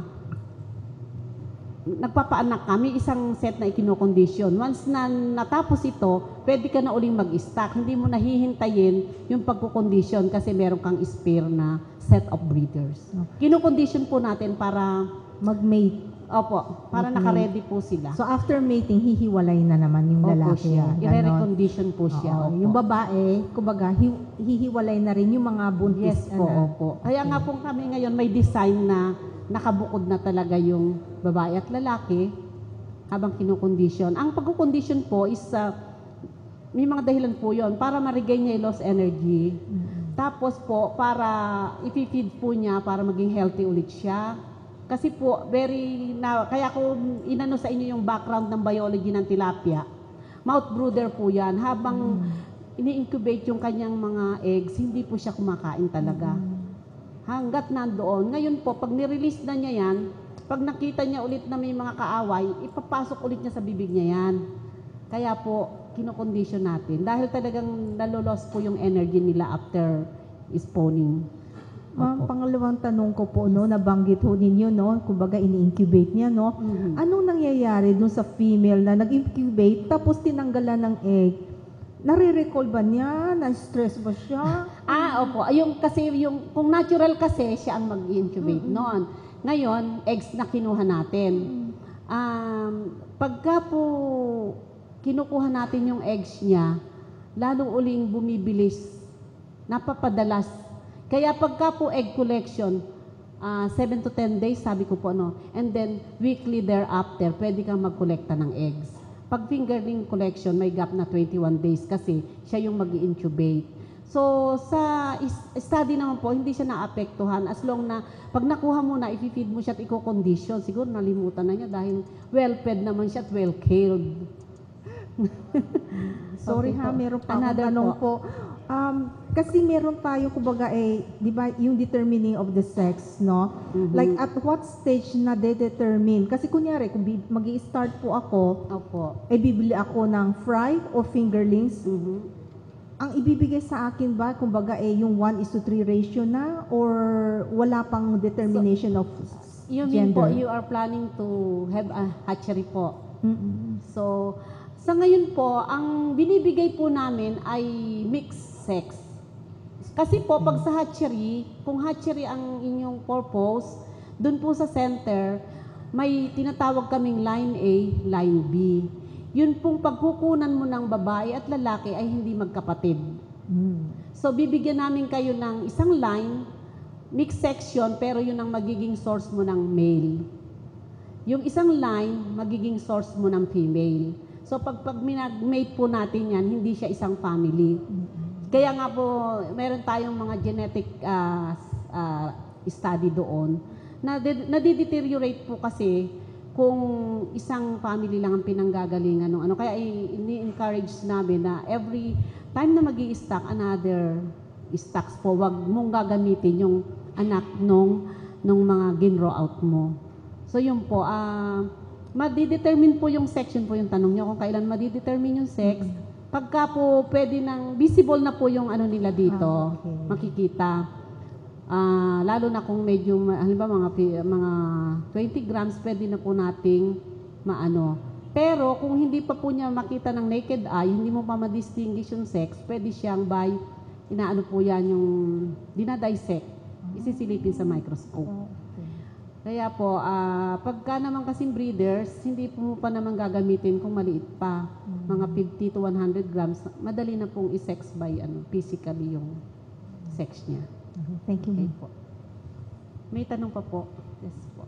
nagpapaanak kami, isang set na ikinukondisyon. Once na natapos ito, pwede ka na uling mag-stock. Hindi mo nahihintayin yung pagkukondisyon kasi meron kang spare na set of breeders. Okay. Kinukondisyon po natin para mag-mate. Opo, para naka-ready po sila. So after mating, hihiwalay na naman yung Opo lalaki. siya. I-recondition po siya. Oo, yung babae, kumbaga, hi hihiwalay na rin yung mga buntis. Yes po, ano. opo. Kaya nga po kami ngayon may design na nakabukod na talaga yung babae at lalaki habang kinukondisyon. Ang pagkukondisyon po is, uh, may mga dahilan po yon para ma-regain niya yung lost energy. Mm-hmm. Tapos po, para i-feed po niya para maging healthy ulit siya. kasi po, very, na, kaya ko inano sa inyo yung background ng biology ng tilapia. Mouth brooder po yan. Habang mm. ini-incubate yung kanyang mga eggs, hindi po siya kumakain talaga. Mm. Hanggat nandoon. Ngayon po, pag nirelease na niya yan, pag nakita niya ulit na may mga kaaway, ipapasok ulit niya sa bibig niya yan. Kaya po, kinokondisyon natin. Dahil talagang nalolos po yung energy nila after spawning. Ma'am, pangalawang tanong ko po, no, nabanggit ho ninyo, no, kumbaga ini-incubate niya, no. Mm-hmm. Anong nangyayari dun sa female na nag-incubate tapos tinanggalan ng egg? Nare-recall ba niya? Na-stress ba siya? Ah, opo. Yung kasi, yung, kung natural kasi, siya ang mag-incubate mm-hmm. noon. Ngayon, eggs na kinuha natin. Mm-hmm. Um, pagka po kinukuha natin yung eggs niya, lalong uling bumibilis, napapadalas. Kaya pagka po egg collection, uh, seven to ten days, sabi ko po, no? And then, weekly thereafter, pwede kang mag-collecta ng eggs. Pag fingerling collection, may gap na twenty-one days kasi siya yung mag-incubate. So, sa study naman po, hindi siya naapektuhan as long na pag nakuha mo na, i-feed mo siya at i-condition, siguro nalimutan na niya dahil well-fed naman siya at well-killed. Sorry okay ha, po. meron pa Another akong tanong po. po. Um, kasi meron tayo, kumbaga, eh, di ba, yung determining of the sex, no? Mm-hmm. Like, at what stage na de-determine? Kasi kunyari, kung mag-i-start po ako, Opo. eh, bibili ako ng fry o fingerlings, Mm-hmm. ang ibibigay sa akin ba, kumbaga, eh, yung one is to three ratio na? Or wala pang determination so, of you gender? mean po, you are planning to have a hatchery po? Mm-hmm. So, sa ngayon po, ang binibigay po namin ay mixed sex. Kasi po, pag sa hatchery, kung hatchery ang inyong purpose, dun po sa center, may tinatawag kaming line A, line B. Yun pong pagkukunan mo ng babae at lalaki ay hindi magkapatid. Mm. So, bibigyan namin kayo ng isang line, mixed section, pero yun ang magiging source mo ng male. Yung isang line, magiging source mo ng female. So, pag, pag minag-mate po natin yan, hindi siya isang family. Mm-hmm. Kaya nga po, meron tayong mga genetic uh, uh, study doon na nadideteriorate po kasi kung isang family lang ang pinanggagalingan ng ano. Kaya ini-encourage namin na every time na magi-stock another stocks po, wag mong gagamitin yung anak nung, nung mga ginrow out mo. So yun po, ah, uh, madidetermine po yung section po yung tanong niyo kung kailan madidetermine yung sex. Mm-hmm. Pagka po pwede nang visible na po yung ano nila dito, ah, okay. makikita. Uh, lalo na kung medyo, halimbawa mga, mga twenty grams, pwede na po nating maano. Pero kung hindi pa po niya makita ng naked eye, hindi mo pa ma-distinguish yung sex, pwede siyang by, inaano po yan yung dinadissect, isisilipin sa microscope. Okay. Kaya po, uh, pagka naman kasing breeders, hindi po pa naman gagamitin kung maliit pa, mm-hmm. mga fifty to one hundred grams, madali na pong i-sex by ano, physically yung sex niya. Okay, thank you. Okay po. May tanong pa po? Yes po.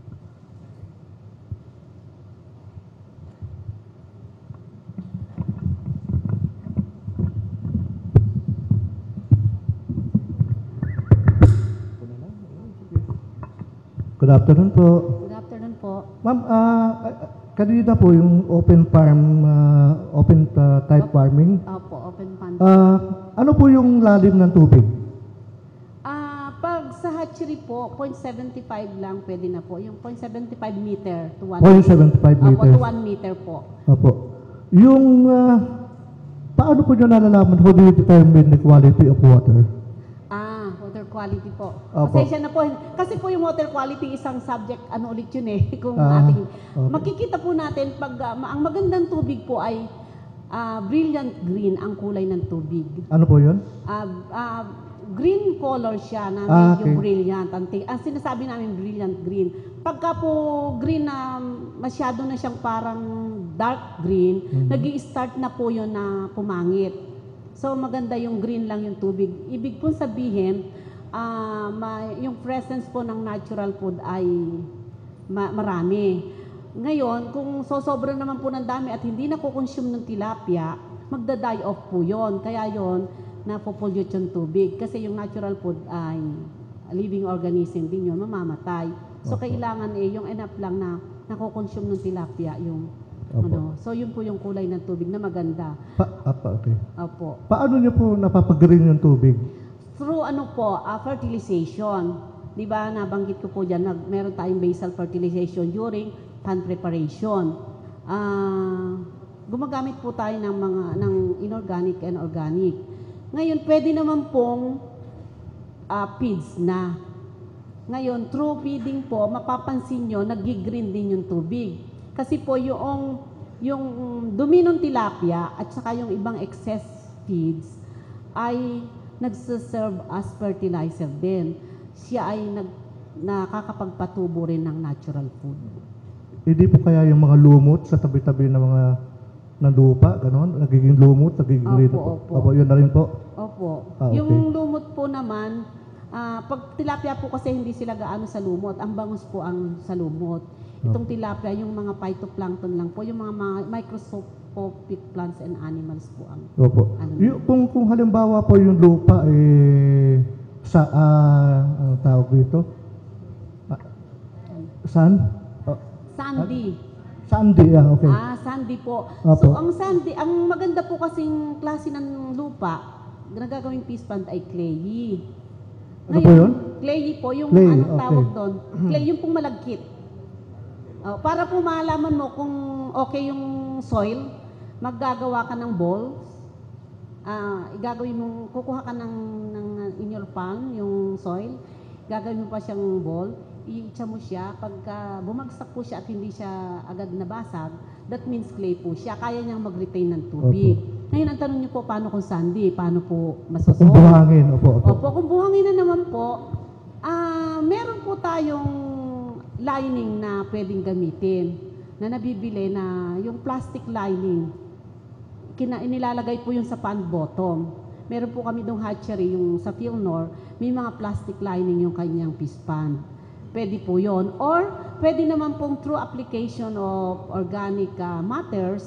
Good afternoon po. Good afternoon po. Ma'am, uh, kanina po yung open farm, uh, open uh, type Opo. farming. Opo, open pond. Uh, ano po yung lalim ng tubig? Ah, uh, pag sa hatchery po, zero point seven five lang pwede na po. Yung zero point seven five meter to one zero point seven five Opo, meters. to one meter po. Opo. Yung, uh, paano po nyo nalalaman, how do you determine the quality of water? Ah, water quality po. Opo. Pasensya na po. Kasi po yung water quality, isang subject, ano ulit yun eh, kung Ah, ating, okay. makikita po natin, pag uh, ang magandang tubig po ay uh, brilliant green ang kulay ng tubig. Ano po yun? Uh, uh, green color siya na Ah, medyo okay. brilliant. Ang, ang sinasabi namin brilliant green. Pagka po green na masyado na siyang parang dark green, Mhm. nag-i-start na po yun na pumangit. So maganda yung green lang yung tubig. Ibig po sabihin, uh, ma, yung presence po ng natural food ay ma, marami. Ngayon, kung sosobra naman po ng dami at hindi na kukonsume ng tilapia, magda-die off po yon. Kaya yon napopollute yung tubig. Kasi yung natural food ay living organism din yun, mamamatay. So, Opo. kailangan eh, yung enough lang na nakoconsume ng tilapia yung Opo. ano. So, yun po yung kulay ng tubig na maganda. Pa, apa, okay. Opo. Paano niyo po napapag-green yung tubig? Through ano po, uh, fertilization. Di ba, nabanggit ko po dyan, nag, meron tayong basal fertilization during pond preparation. Uh, gumagamit po tayo ng mga ng inorganic and organic. Ngayon, pwede naman pong uh, feeds na. Ngayon, through feeding po, mapapansin nyo, nag-green din yung tubig. Kasi po yung, yung dumi ng tilapia at saka yung ibang excess feeds ay nagsaserve as fertilizer din. Siya ay nag, nakakapagpatubo rin ng natural food. Hindi po kaya yung mga lumot sa tabi-tabi ng mga ng lupa, gano'n? Nagiging lumot, nagiging green Opo, po. opo. Opo, yun na rin po. Opo. Ah, okay. Yung lumot po naman, ah, pag tilapia po kasi hindi sila gaano sa lumot, ang bangus po ang sa lumot. Itong tilapia, yung mga phytoplankton lang po, yung mga, mga microscopic plants and animals po ang Opo. ano. Yung, kung, kung halimbawa po yung lupa, eh, sa, ah, ano tawag dito? Ah, san? Oh, Sandy. sandy, ah, okay. Ah, sandy po. Opo. So, ang sandy, ang maganda po kasing klase ng lupa, nagagawing fish pond ay clayey. Ano po yun? Clayey po, yung Clay, anong okay. tawag doon? Clay, yung pong malagkit. Oh, para po malaman mo kung okay yung soil, maggagawa ka ng balls. Ah, igagawin mo, kukuha ka ng, ng in your pan, yung soil, gagawin mo pa siyang ball, i-itcha mo siya, pagka bumagsak po siya at hindi siya agad nabasag, that means clay po siya, kaya niyang mag-retain ng tubig. Opo. Ngayon, ang tanong niyo po, paano kung sandy? Paano po Kung masosolve? buhangin, opo, opo. Opo, kung buhangin na naman po, ah, meron po tayong lining na pwedeng gamitin, na nabibili na yung plastic lining, kina, inilalagay po yun sa pond bottom. Meron po kami dong hatchery, yung sa Philnor, may mga plastic lining yung kanyang fish pond. Pwede po yon. Or, pwede naman pong through application of organic uh, matters,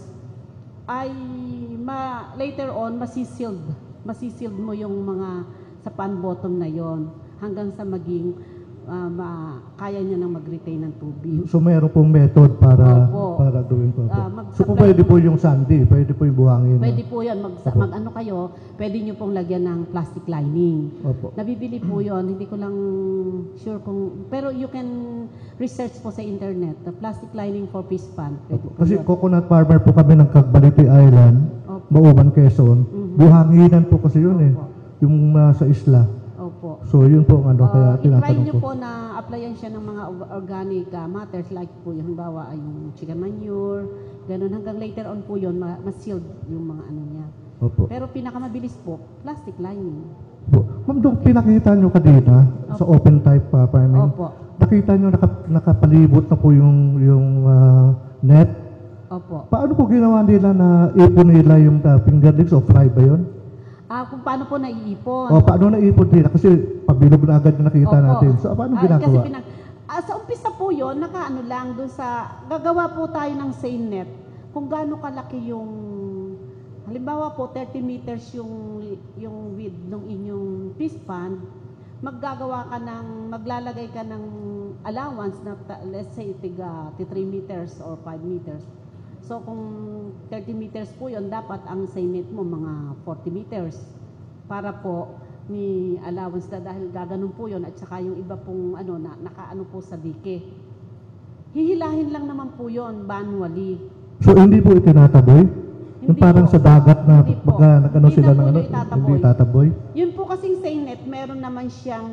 ay ma, later on, masisild. Masisild mo yung mga sa pond bottom na yon hanggang sa maging uh, ma, kaya niya nang mag-retain ng tubig. So, mayroon pong method para Opo. para gawin po. Ah, po. mag-supply So, po pwede po yung sandy, pwede po yung buhangin. Pwede po yun, mag, Opo. mag ano kayo, pwede nyo pong lagyan ng plastic lining. Opo. Nabibili po yun, hindi ko lang sure kung, pero you can research po sa internet, the plastic lining for fish pond. Pwede Opo. po Kasi yun. coconut farmer po kami ng Cagbalite Island, Opo. Mauban, Quezon. Mhm. Buhanginan po kasi yun eh, Opo. yung uh, sa isla. Opo. So, yun po ang ano, kaya Uh, i-try tinatanong nyo ko. po na applyan siya ng mga or- organic uh, matters like po yung halimbawa ay yung chicken manure, ganun hanggang later on po yun, ma- ma-sealed yung mga ano niya. Opo. Pero pinakamabilis po, plastic lining. Opo. Ma'am, doon pinakita nyo kanina sa Opo. open type uh, farming, Opo. nakita nyo naka, nakapalibot na po yung, yung uh, net. Opo. Paano po ginawa nila na ipon nila yung uh, fingerlings o fry ba yun? Ah, kung paano po naiipon. O paano na ipon nila? Kasi pabilog na agad na nakita Opo. natin. So, paano Ah, ginagawa? Kasi pinag, ah, sa umpisa po yun, nakaano lang doon sa, gagawa po tayo ng seine net. Kung gaano kalaki yung, halimbawa po, thirty meters yung, yung width ng inyong fish pond, maggagawa ka ng, maglalagay ka ng allowance na, ta- let's say, tiga, three meters or five meters. So, kung thirty meters po yun, dapat ang seine net mo mga forty meters para po may allowance na dahil gaganon po yun at saka yung iba pong ano, na, nakaano po sa dike. Hihilahin lang naman po yun manually. So, hindi po itinataboy? Yung Hindi parang po. sa dagat na Hindi po. pagka nag-ano Hindi sila na po ng ano, yun itataboy. hindi tataboy? Yun po kasing seine net, meron naman siyang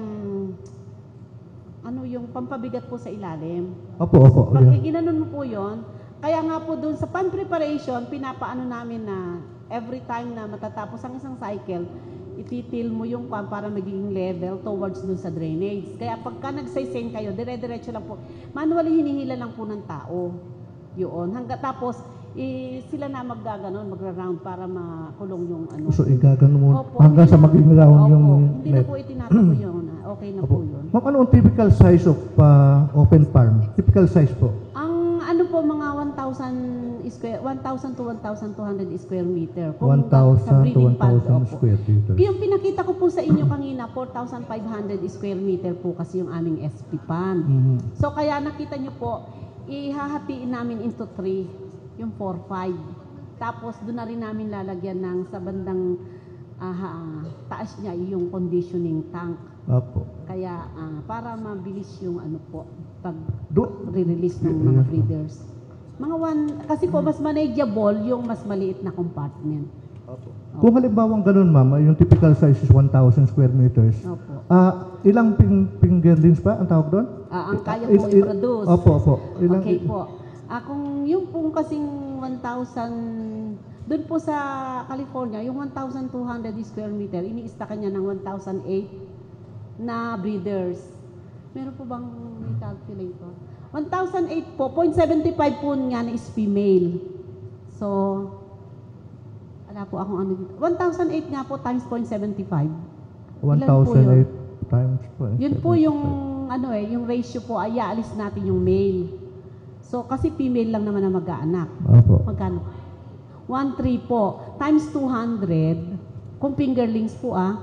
ano yung pampabigat po sa ilalim. Opo, opo. Pag Yeah. ginanon mo po yun, kaya nga po doon sa pan preparation, pinapaano namin na every time na matatapos ang isang cycle, ititil mo yung pan para magiging level towards doon sa drainage. Kaya pagka nagsay-same kayo, dire-diretso lang po. Manually hinihila lang po ng tao. Yun. Hangga tapos, i, sila na maggaganon, magra-round para makulong yung ano. So, igagano mo Opo, hanggang hindi sa na- maging round opo, yung hindi na net. po itinataboy yun. ah. Okay na Opo. po yun. Ma'am, ano ang typical size of uh, open farm? Typical size po? Ang ano po, mga one thousand thousand square, one thousand to one thousand two hundred square meter. Kung one thousand sa to breeding one pond, thousand opo. square meters. Yung pinakita ko po sa inyo kanina, four thousand five hundred square meter po kasi yung aming S P pond. Mhm. So kaya nakita nyo po, ihahatiin namin into three, yung four five. Tapos doon na rin namin lalagyan ng sa bandang ah, taas niya yung conditioning tank. Opo. Kaya ah, para mabilis yung ano po, pag Do, re-release ng mga breeders. Mga one, kasi po mas manageable yung mas maliit na compartment. Opo. Kung halimbawa ganun, ma'am, yung typical size is one thousand square meters. Opo. Ah, ilang ping, fingerlings pa ang tawag doon? Ah, ang kaya Is- po il- i-produce. Opo, opo. Ilang, Okay po. Ah, kung yung pong kasing one thousand, doon po sa California, yung one thousand two hundred square meter, ini-ista kanya ng one thousand eight na breeders. Meron po bang may calculator? one thousand eight po, zero point seven five po nga na is female. So, wala po akong ano dito. one thousand eight nga po times zero point seven five. one Ilan po thousand yun? eight times po. Yun po yung ano eh, yung ratio po ay aalis natin yung male. So, kasi female lang naman na mag-aanak. Opo. Magkano? one three po. Times two hundred. Kung fingerlings po ah.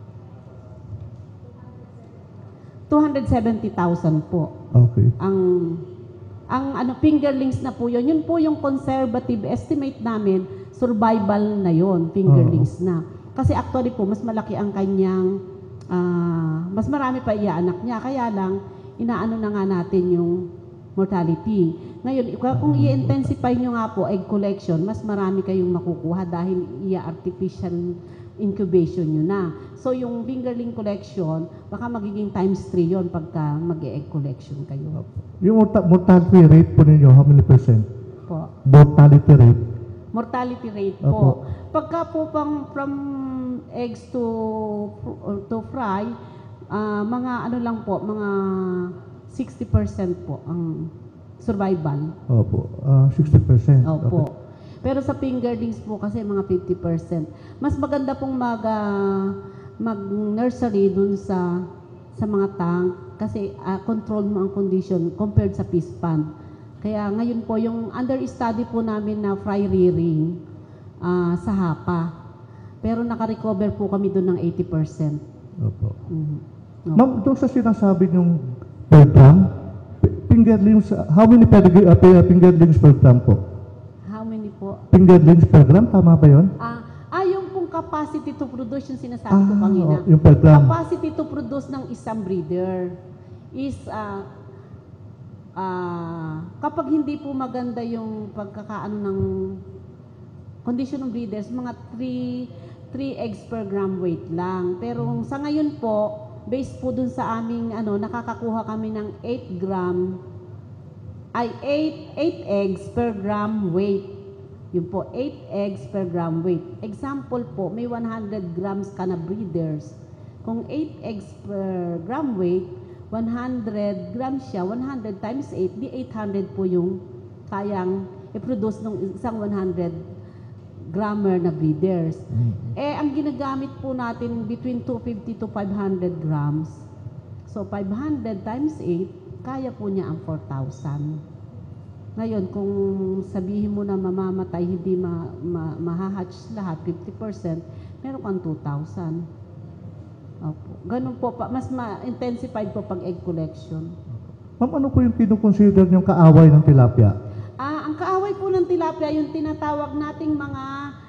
two hundred seventy thousand po. Okay. Ang ang ano fingerlings na po yun. Yun po yung conservative estimate namin. Survival na yon, fingerlings na. Kasi actually po, mas malaki ang kanyang, ah, mas marami pa iaanak niya. Kaya lang, inaano na nga natin yung mortality. Ngayon, kung i-intensify nyo nga po egg collection, mas marami kayong makukuha dahil i-artificial incubation nyo na. So, yung fingerling collection, baka magiging times three yun pagka mag-egg collection kayo. Yung morta- mortality rate po ninyo, how many percent? Po. Mortality rate? Mortality rate Opo. po. Pagka po pang from eggs to to fry, ah, mga ano lang po, mga sixty percent po ang survival. Opo. Uh, sixty percent. Opo. Pero sa fingerlings po kasi mga fifty percent. Mas maganda pong mag ah, mag-nursery dun sa sa mga tank kasi ah, control mo ang condition compared sa fish pond. Kaya ngayon po yung under study po namin na fry rearing ah, sa hapa. Pero naka-recover po kami doon ng eighty percent. Opo. Mhm. Opo. Ma'am, doon sa sinasabi yung per gram, p- fingerlings, uh, how many per, uh, per- fingerlings per gram po? How many po? Fingerlings per gram, tama ba yun? Ah, ah yung pong capacity to produce yung sinasabi ko Ah, kanina. oh, yung per gram. Capacity to produce ng isang breeder is ah ah, kapag hindi po maganda yung pagkakaano ng condition ng breeders, mga three eggs per gram weight lang. Pero sa ngayon po, based po dun sa aming ano, nakakakuha kami ng eight gram ay eight eggs per gram weight. Yun po, eight eggs per gram weight. Example po, may one hundred grams ka na breeders. Kung eight eggs per gram weight, one hundred grams siya, one hundred times eight, di eight hundred po yung kayang i-produce ng isang one hundred grammer na breeders. Eh, ang ginagamit po natin between two fifty to five hundred grams. So, five hundred times eight, kaya po niya ang four thousand. Ngayon, kung sabihin mo na mamamatay, hindi ma, ma, mahahatch lahat, fifty percent, meron kang two thousand. Opo. Ganun po, pa, mas ma-intensified po pag egg collection. Ma'am, ano po yung kinukonsider niyong kaaway ng tilapia? Ah, ang kaaway po ng tilapia, yung tinatawag nating mga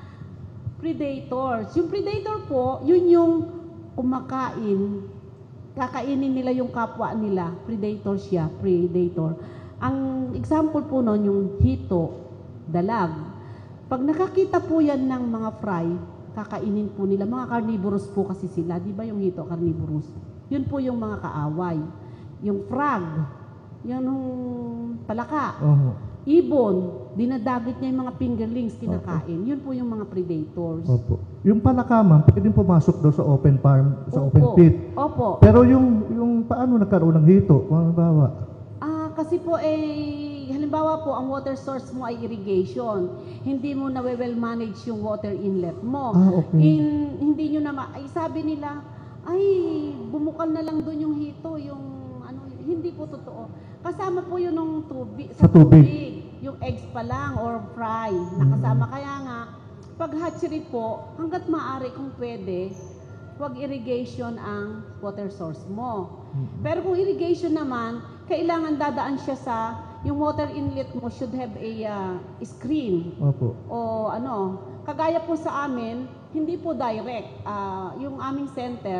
predators. Yung predator po, yun yung kumakain, kakainin nila yung kapwa nila. Predator siya, predator. Ang example po nun, yung hito, dalag. Pag nakakita po yan ng mga fry, kakainin po nila. Mga carnivorous po kasi sila. Di ba yung hito, carnivorous? Yun po yung mga kaaway. Yung frog, yung palaka, Oh. ibon, dinadagit niya yung mga fingerlings, kinakain. Yun po yung mga predators. Opo. Yung palaka, ma'am, pwedeng pumasok daw sa open farm, sa open Opo. pit. Opo. Pero yung yung paano nagkaroon ng hito? Kung halimbawa, Ah, kasi po eh, halimbawa po, ang water source mo ay irrigation. Hindi mo na well manage yung water inlet mo. Ah, okay. In, hindi nyo na, ma- ay sabi nila, ay, bumukal na lang doon yung hito, yung ano, hindi po totoo. Kasama po yun ng tubig, Sa sa, tubig. tubig. yung eggs pa lang or fry nakasama. Kaya nga, pag hatchery po, hanggat maaari kung pwede, huwag irrigation ang water source mo. Pero kung irrigation naman, kailangan dadaan siya sa, yung water inlet mo should have a uh, screen. Opo. O ano, kagaya po sa amin, hindi po direct. Uh, yung aming center,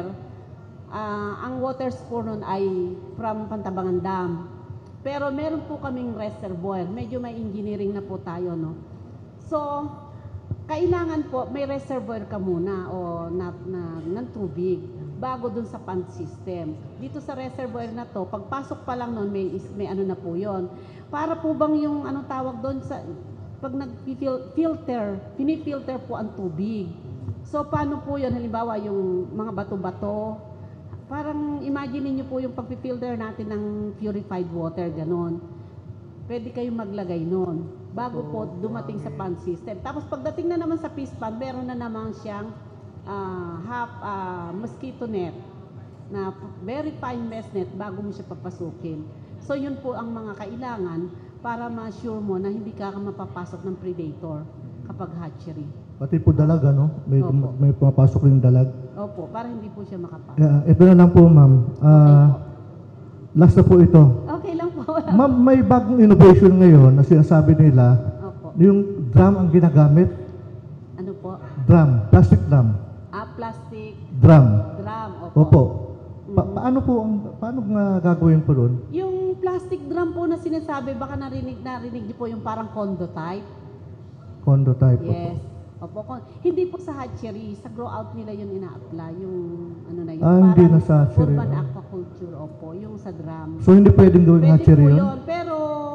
uh, ang waters po nun ay from Pantabangan Dam. Pero meron po kaming reservoir. Medyo may engineering na po tayo, no? So, kailangan po may reservoir ka muna o na, na, ng tubig bago dun sa pump system. Dito sa reservoir na to, pagpasok pa lang nun, may, may ano na po yon. Para po bang yung anong tawag doon sa, pag nag-filter, pinifilter po ang tubig. So, paano po yun? Halimbawa, yung mga bato-bato, parang imagine niyo po yung pag-filter natin ng purified water, ganon. Pwede kayong maglagay nun bago po dumating sa pond system. Tapos pagdating na naman sa fish pond, meron na naman siyang uh, half uh, mosquito net na very fine mesh net bago mo siya papasukin. So yun po ang mga kailangan para ma-assure mo na hindi ka mapapasok ng predator kapag hatchery. Pati po dalaga, no? May, Opo. may pumapasok rin dalag. Opo, para hindi po siya makapasok. Yeah, ito na lang po, ma'am. Uh, Okay po. Last na po ito. Okay lang po. Ma'am, may bagong innovation ngayon na sinasabi nila, Opo. yung drum ang ginagamit. Ano po? Drum, plastic drum. Ah, plastic Drum. drum. Opo. Opo. Pa- Mhm. paano po, ang, paano nga gagawin po doon? Yung plastic drum po na sinasabi, baka narinig, narinig niyo po yung parang condo type. Condo type po. Yes. Opo. Kon- hindi po sa hatchery, sa grow out nila yun ina-apply, yung ano na yun. Ah, hindi parang na sa hatchery, urban no? aquaculture, opo, yung sa drum. So hindi pwedeng gawing Pwede hatchery po yun? yun, pero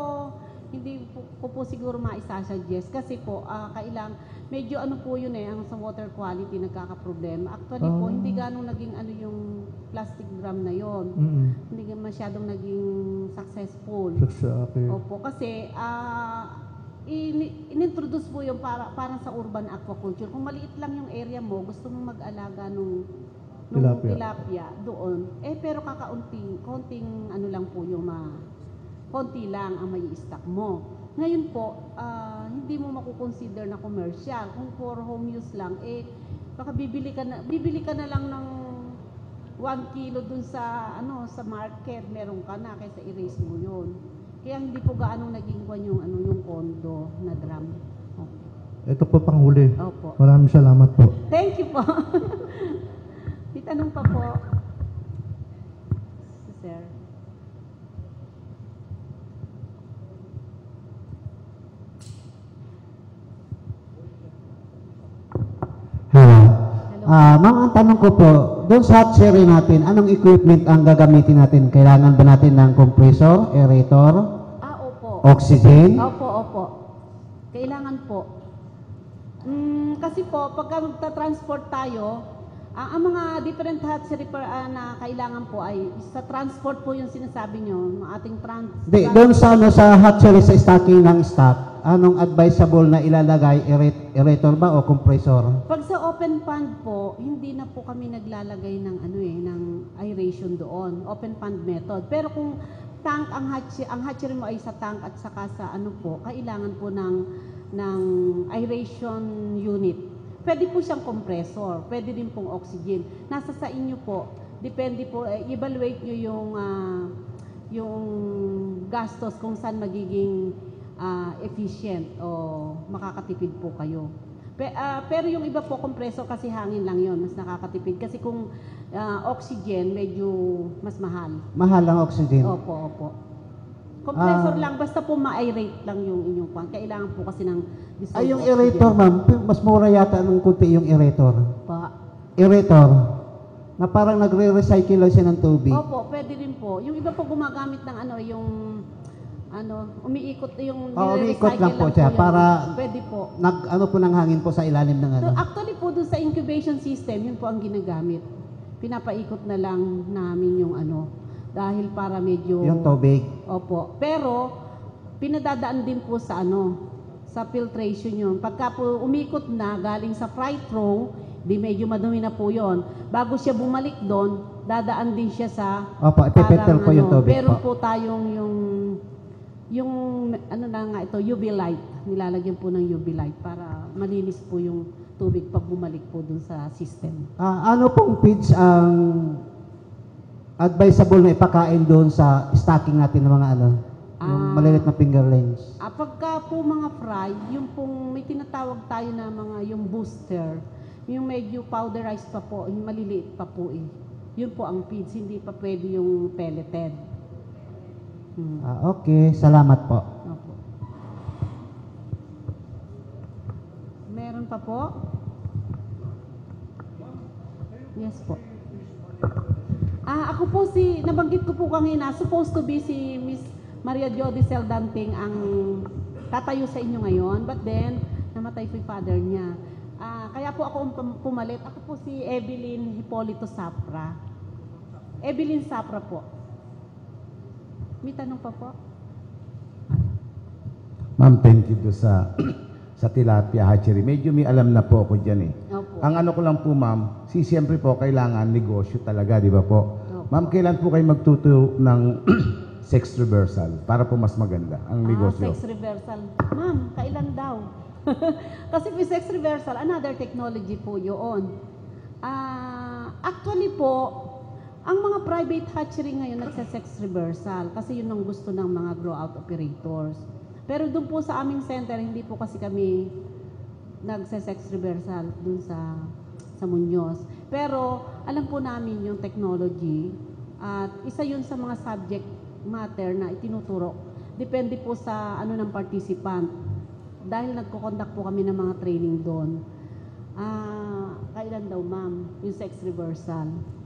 hindi po, po, po siguro maisasuggest kasi po, ah, kailang, medyo ano po yun eh, ang sa water quality nagkakaproblema. Actually po, Ah. hindi ganong naging ano yung plastic drum na yun. Mm-mm. Hindi nga masyadong naging successful. Sa- Okay. Opo, kasi ah in- inintroduce po yung para, parang sa urban aquaculture. Kung maliit lang yung area mo, gusto mong mag-alaga nung, nung Tilapia. tilapia doon, eh pero kakaunting, konting ano lang po yung ma, konti lang ang may stock mo. Ngayon po, ah, hindi mo makukonsider na commercial. Kung for home use lang, eh baka bibili ka na, bibili ka na lang ng one kilo dun sa ano sa market, meron ka na kaysa i-raise mo yun. Kaya hindi po gaano naging kwan yung ano yung kondo na drum. Okay. Ito po panghuli. Opo. Maraming salamat po. Thank you po. May tanong pa po. Si Sir. Hello. Ah, ma'am, ang tanong ko po, doon sa hatchery natin, anong equipment ang gagamitin natin? Kailangan ba natin ng compressor, aerator, Ah, opo. oxygen? Opo, opo. Kailangan po. Mm, kasi po, pagka magta-transport tayo, ah, ang mga different hatchery per, ah, na kailangan po ay sa transport po yung sinasabi nyo, yung ating trans... Di, doon sa, ano, sa hatchery, sa stocking ng stock, anong advisable na ilalagay, aer- aerator ba o compressor? Pag sa open pond po, hindi na po kami naglalagay ng ano eh, ng aeration doon, open pond method. Pero kung tank ang hatchery, ang hatchery mo ay sa tank at saka sa ano po, kailangan po ng ng aeration unit. Pwede po siyang compressor, pwede din pong oxygen. Nasa sa inyo po, depende po, eh, evaluate nyo yung ah, yung gastos kung saan magiging ah, efficient o makakatipid po kayo. Pe, ah, pero yung iba po, compressor kasi hangin lang yon, mas nakakatipid. Kasi kung ah, oxygen, medyo mas mahal. Mahal ang oxygen. Opo, opo. Compressor Ah. lang, basta po ma-aerate lang yung inyong kwan. Kailangan po kasi ng dissolved Ay, yung oxygen. aerator, ma'am, mas mura yata ng kunti yung aerator. Pa. Aerator, na parang nagre-recycle lang siya ng tubig. Opo, pwede rin po. Yung iba po gumagamit ng ano, yung ano, umiikot yung Oo, umiikot nire-recycle lang po siya yun. para- Pwede po. Nag, ano po ng hangin po sa ilalim ng ano. So, actually po doon sa incubation system, yun po ang ginagamit. Pinapaikot na lang namin yung ano, dahil para medyo... Yung tubig. Opo. Pero, pinadadaan din po sa ano, sa filtration yun. Pagka po umikot na, galing sa fry throw, di medyo madumi na po yun. Bago siya bumalik doon, dadaan din siya sa... Opo, ipipilter parang po yung ano, tubig meron po. po tayong yung yung ano na nga ito, U V light. Nilalagyan po ng U V light para malinis po yung tubig pag bumalik po dun sa system. Ah, ano pong feeds ang advisable na ipakain doon sa stocking natin ng mga ano, yung Ah. maliliit na fingerlings? Ah, pagka po mga fry, yung pong may tinatawag tayo na mga yung booster, yung medyo powderized pa po, yung maliliit pa po eh. Yun po ang feeds, hindi pa pwede yung pelleted. Hmm. Ah, okay, salamat po. Opo. Meron pa po? Yes po. Ah, ako po si, nabanggit ko po kanina, supposed to be si Miss Maria Jodicel Danting ang tatayo sa inyo ngayon, but then, namatay po yung father niya. Ah, kaya po ako ang pum- pumalit. Ako po si Evelyn Hipolito Sapra. Evelyn Sapra po. May tanong pa po? Ma'am, thank you do sa sa Tilapia Hatchery. Medyo may alam na po ako dyan eh. Opo. Ang ano ko lang po, ma'am, si siyempre po kailangan negosyo talaga, di ba po? Opo. Ma'am, kailan po kayo magtuturo ng sex reversal para po mas maganda ang Ah, negosyo? sex reversal. Ma'am, kailan daw? Kasi po sex reversal, another technology po yun. Ah, actually po, ang mga private hatchery ngayon nagsa-sex reversal kasi yun ang gusto ng mga grow-out operators. Pero doon po sa aming center, hindi po kasi kami nagsa-sex reversal doon sa sa Muñoz. Pero alam po namin yung technology at isa yun sa mga subject matter na itinuturo. Depende po sa ano ng participant. Dahil nagko-conduct po kami ng mga training doon. Ah, kailan daw ma'am yung sex reversal?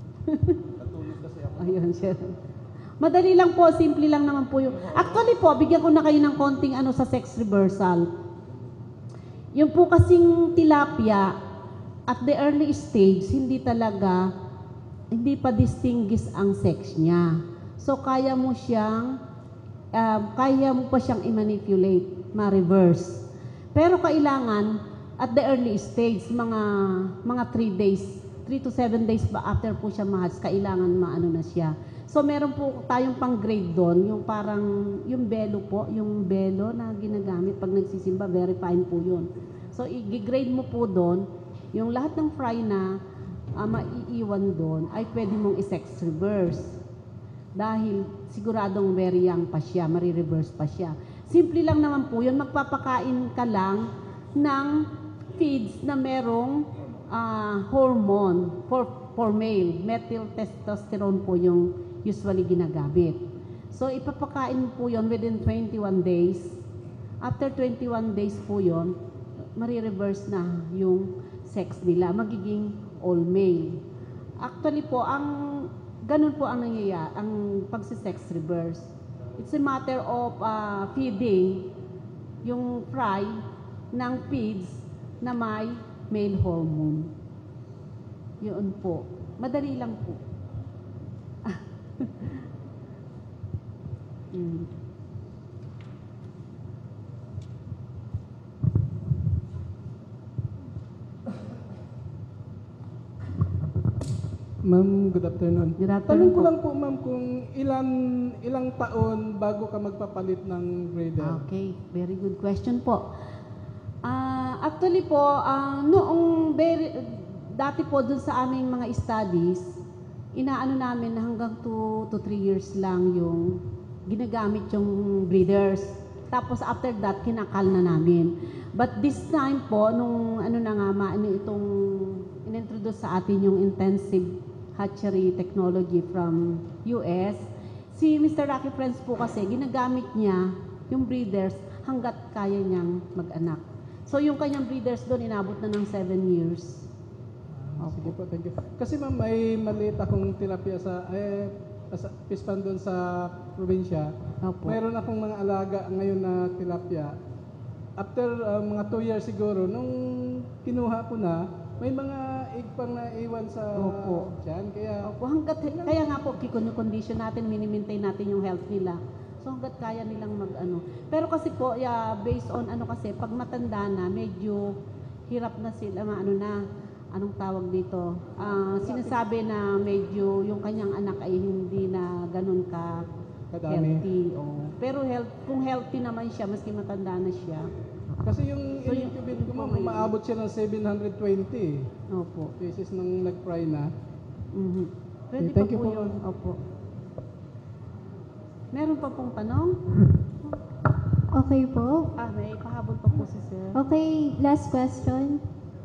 Ayun siya. Madali lang po, simple lang naman po yung... Actually po, bigyan ko na kayo ng konting ano sa sex reversal. Yung po kasing tilapia, at the early stage, hindi talaga, hindi pa distinguish ang sex niya. So, kaya mo siyang, um, kaya mo pa siyang i-manipulate, ma-reverse. Pero kailangan, at the early stage, mga mga three days, three to seven days ba after po siya ma-hatch, kailangan maano na siya. So, meron po tayong pang-grade doon, yung parang, yung belo po, yung belo na ginagamit pag nagsisimba, very fine po yun. So, i-grade mo po doon, yung lahat ng fry na uh, maiiwan doon, ay pwede mong i-sex reverse. Dahil siguradong very young pa siya, mari-reverse pa siya. Simple lang naman po yun, magpapakain ka lang ng feeds na merong uh, hormone for, for male. Methyl testosterone po yung usually ginagamit. So, ipapakain mo po yun within twenty-one days. After twenty-one days po yun, mari-reverse na yung sex nila. Magiging all male. Actually po, ang ganun po ang nangyayari, ang pagsi-sex reverse. It's a matter of uh, feeding yung fry ng feeds na may male hormone. Yun po. Madali lang po. mm. Ma'am, good afternoon. Good afternoon Tanong ko po. lang po, ma'am, kung ilan ilang taon bago ka magpapalit ng breeder? Okay, very good question po. Ah, actually po, ah, noong very, dati po dun sa aming mga studies, inaano namin na hanggang two to three years lang yung ginagamit yung breeders. Tapos after that, kinakal na namin. But this time po, nung ano na nga, maano itong inintroduce sa atin yung intensive hatchery technology from U S, si Mister Rocky Friends po kasi, ginagamit niya yung breeders hanggat kaya niyang mag-anak. So yung kanyang breeders doon, inabot na ng seven years. Ah, sige po, thank you. Kasi ma'am, may maliit akong tilapia sa, eh, sa pispan doon sa probinsya. Opo. Mayroon akong mga alaga ngayon na tilapia. After uh, mga two years siguro, nung kinuha ko na, may mga egg pang naiwan sa Opo. dyan. Kaya, Opo, hanggat, kaya nga po, kikon-condition natin, mini-maintain natin yung health nila. So hanggat kaya nilang mag-ano. Pero kasi po, yeah, based on ano kasi, pag matanda na, medyo hirap na sila, ano na, anong tawag dito? Ah, sinasabi na medyo yung kanyang anak ay hindi na ganun ka kadami. healthy. Oh. Pero health, kung healthy naman siya, maski matanda na siya. Kasi yung So, yung- in-incubate ko, yung ma'am, po ngayon. umaabot siya ng seven hundred twenty Opo. cases nung nag-fry na. Mhm. Pwede Okay, thank pa you po po. yun. Opo. Meron pa pong tanong? Okay po. Ah, may pahabol pa po si sir. Okay, last question.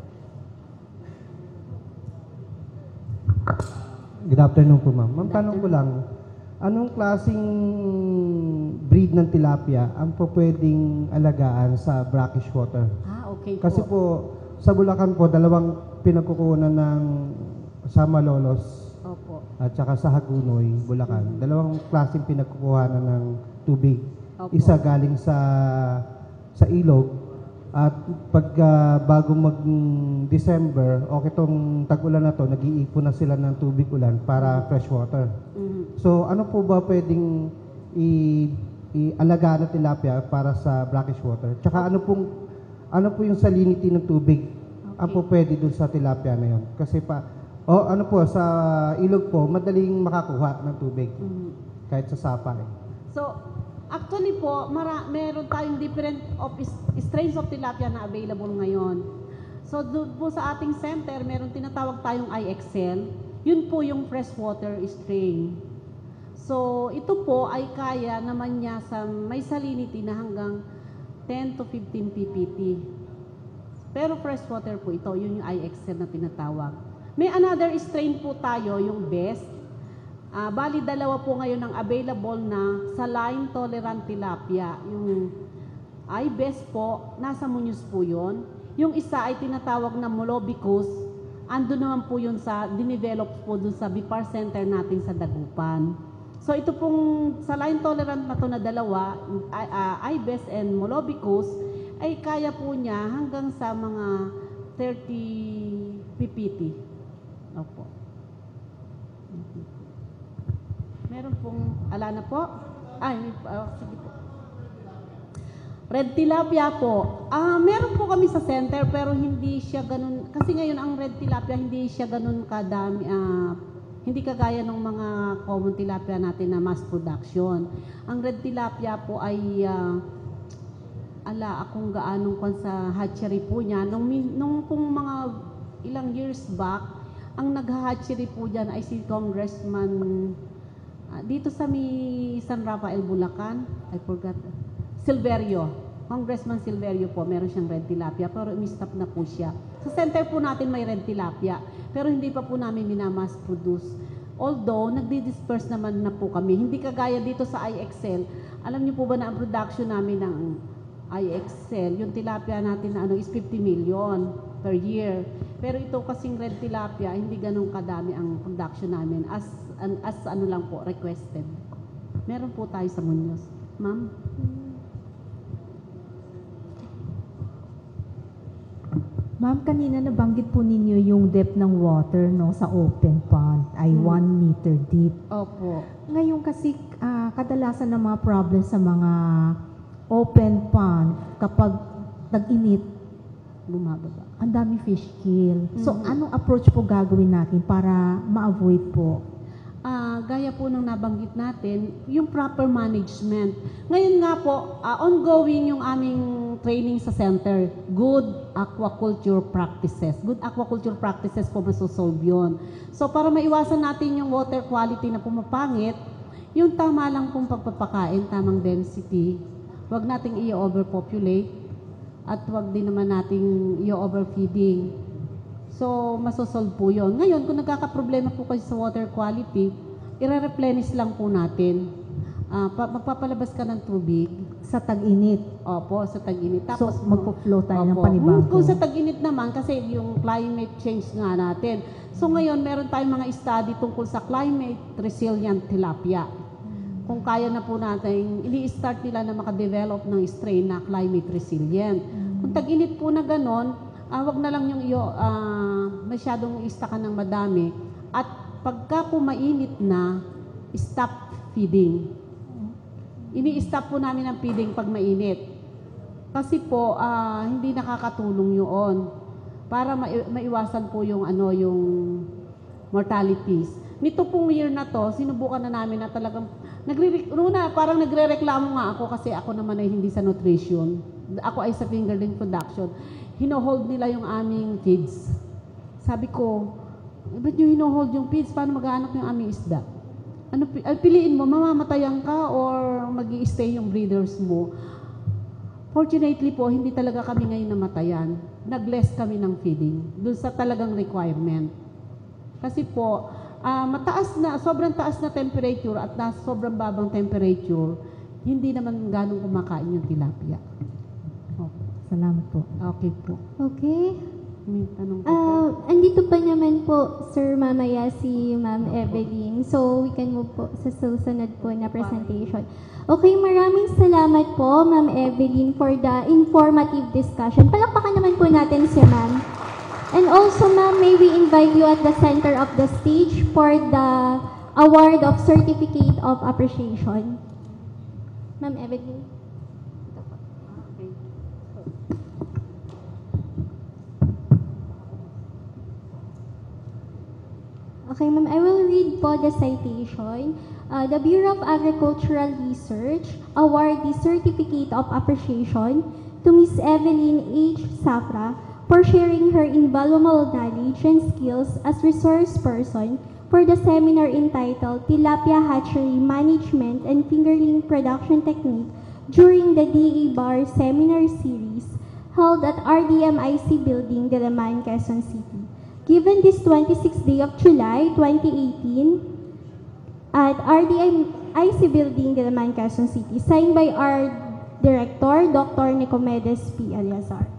Good afternoon po, ma'am. Ma'am, Good tanong ko lang, anong klaseng breed ng tilapia ang po pwedeng alagaan sa brackish water? Ah, okay po. Kasi po, sa Bulacan po, dalawang pinagkukunan ng sa Malolos Opo. at saka sa Hagunoy, Bulacan. Dalawang klaseng pinagkukuhanan ng tubig. Opo. Isa galing sa sa ilog at pag ah, bago mag-December o itong tag-ulan na to, nag-iipon na sila ng tubig ulan para fresh water. Mhm. So ano po ba pwedeng i- i-alagaan na tilapia para sa brackish water? Tsaka ano pong ano po yung salinity ng tubig ang po pwede dun sa tilapia na yon? Kasi pa o ano po sa ilog po madaling makakuha ng tubig Mhm. kahit sa sapa eh. So, actually po, mara, meron tayong different of is- strains of tilapia na available ngayon. So, doon po sa ating center, meron tinatawag tayong I X L. Yun po yung freshwater strain. So, ito po ay kaya naman niya sa may salinity na hanggang ten to fifteen P P T. Pero freshwater po ito, yun yung I X L na tinatawag. May another strain po tayo, yung best. Ah, bali dalawa po ngayon ang available na saline tolerant tilapia. Yung I best po, nasa Muñoz po yun. Yung isa ay tinatawag na Molobicus. Ando naman po yun sa, dinevelop po dun sa Bipar Center natin sa Dagupan. So ito pong saline tolerant na to na dalawa, uh, I best and Molobicus, ay kaya po niya hanggang sa mga thirty P P T. Opo. Meron pong, ala na po? Ay, uh, sige po. Red tilapia po. Ah, meron po kami sa center pero hindi siya ganun, kasi ngayon ang red tilapia hindi siya ganun kadami, ah, hindi kagaya ng mga common tilapia natin na mass production. Ang red tilapia po ay ah, ala akong gaanong kwan sa hatchery po niya. Nung, min- nung pong mga ilang years back, ang nag-hatchery po dyan ay si Congressman ah, dito sa mi San Rafael, Bulacan. I forgot. Silverio. Congressman Silverio po, meron siyang red tilapia, pero umi-stop na po siya. Sa center po natin may red tilapia, pero hindi pa po namin minamass produce. Although, nagdi-disperse naman na po kami. Hindi kagaya dito sa I X L. Alam niyo po ba na ang production namin ng I X L, yung tilapia natin na ano is fifty million per year. Pero ito kasing red tilapia, hindi ganun kadami ang production namin as, an, as ano lang po, requested. Meron po tayo sa Muñoz. Ma'am? Ma'am, kanina nabanggit po ninyo yung depth ng water no sa open pond ay Hmm. one meter deep. Opo. Ngayon kasi ah, kadalasan ng mga problem sa mga open pond kapag tag-init, Bumababa. ang dami fish kill. So, Mhm. anong approach po gagawin natin para ma-avoid po? Ah, gaya po ng nabanggit natin, yung proper management. Ngayon nga po, ah, ongoing yung aming training sa center, good aquaculture practices. Good aquaculture practices po masosolve yun. So para maiwasan natin yung water quality na pumapangit, yung tama lang pong pagpapakain, tamang density, huwag nating i-overpopulate, at huwag din naman nating i-overfeeding. So, masosolve po yun. Ngayon, kung nagkakaproblema po kayo sa water quality, i-replenish lang po natin. Ah, pa- magpapalabas ka ng tubig. Sa tag-init. Opo, sa tag-init. So, Tapos, magpo-flow tayo ng Opo. panibago. Mm, Kung sa tag-init naman, kasi yung climate change nga natin. So, ngayon, meron tayong mga study tungkol sa climate resilient tilapia. Kung kaya na po natin, ini-start nila na makadevelop ng strain na climate resilient. Kung tag-init po na ganon, Ah, wag na lang yung iyo, ah, masyadong istakan ng madami. At pagka po mainit na, stop feeding. Ini-stop po namin ang feeding pag mainit. Kasi po, ah, hindi nakakatulong yun. Para ma- maiwasan po yung, ano, yung mortalities. nito pong year na to, sinubukan na namin na talagang, nagre Runa, parang nagre-reklamo nga ako kasi ako naman ay hindi sa nutrition. Ako ay sa fingerling production. Hino-hold nila yung aming feeds. Sabi ko, ba't nyo hino-hold yung feeds? Paano mag-aanak yung aming isda? Ano, piliin mo, mamamatayan ka or mag-i-stay yung breeders mo? Fortunately po, hindi talaga kami ngayon namatayan. Nag-less kami ng feeding dun sa talagang requirement. Kasi po, uh, mataas na, sobrang taas na temperature at na sobrang babang temperature, hindi naman ganong kumakain yung tilapia. Oh, salamat po. Okay po. Okay. May tanong po. Uh, andito pa naman po, sir, mamaya si Ma'am Evelyn. So, we can move po sa susunod po na presentation. Okay, maraming salamat po, Ma'am Evelyn, for the informative discussion. Palakpakan naman po natin si Ma'am. And also, Ma'am, may we invite you at the center of the stage for the award of Certificate of Appreciation. Ma'am Evelyn. Okay, ma'am, I will read po the citation. Uh, the Bureau of Agricultural Research award the Certificate of Appreciation to Miss Evelyn H. Safra for sharing her invaluable knowledge and skills as resource person for the seminar entitled Tilapia Hatchery Management and Fingerling Production Technique during the D A B A R Seminar Series held at R D M I C Building, Diliman, Quezon City. Given this twenty-sixth day of July, twenty eighteen, at R D M I C Building, Diliman, Quezon City, signed by our Director, Doctor Nicomedes P. Eliazar.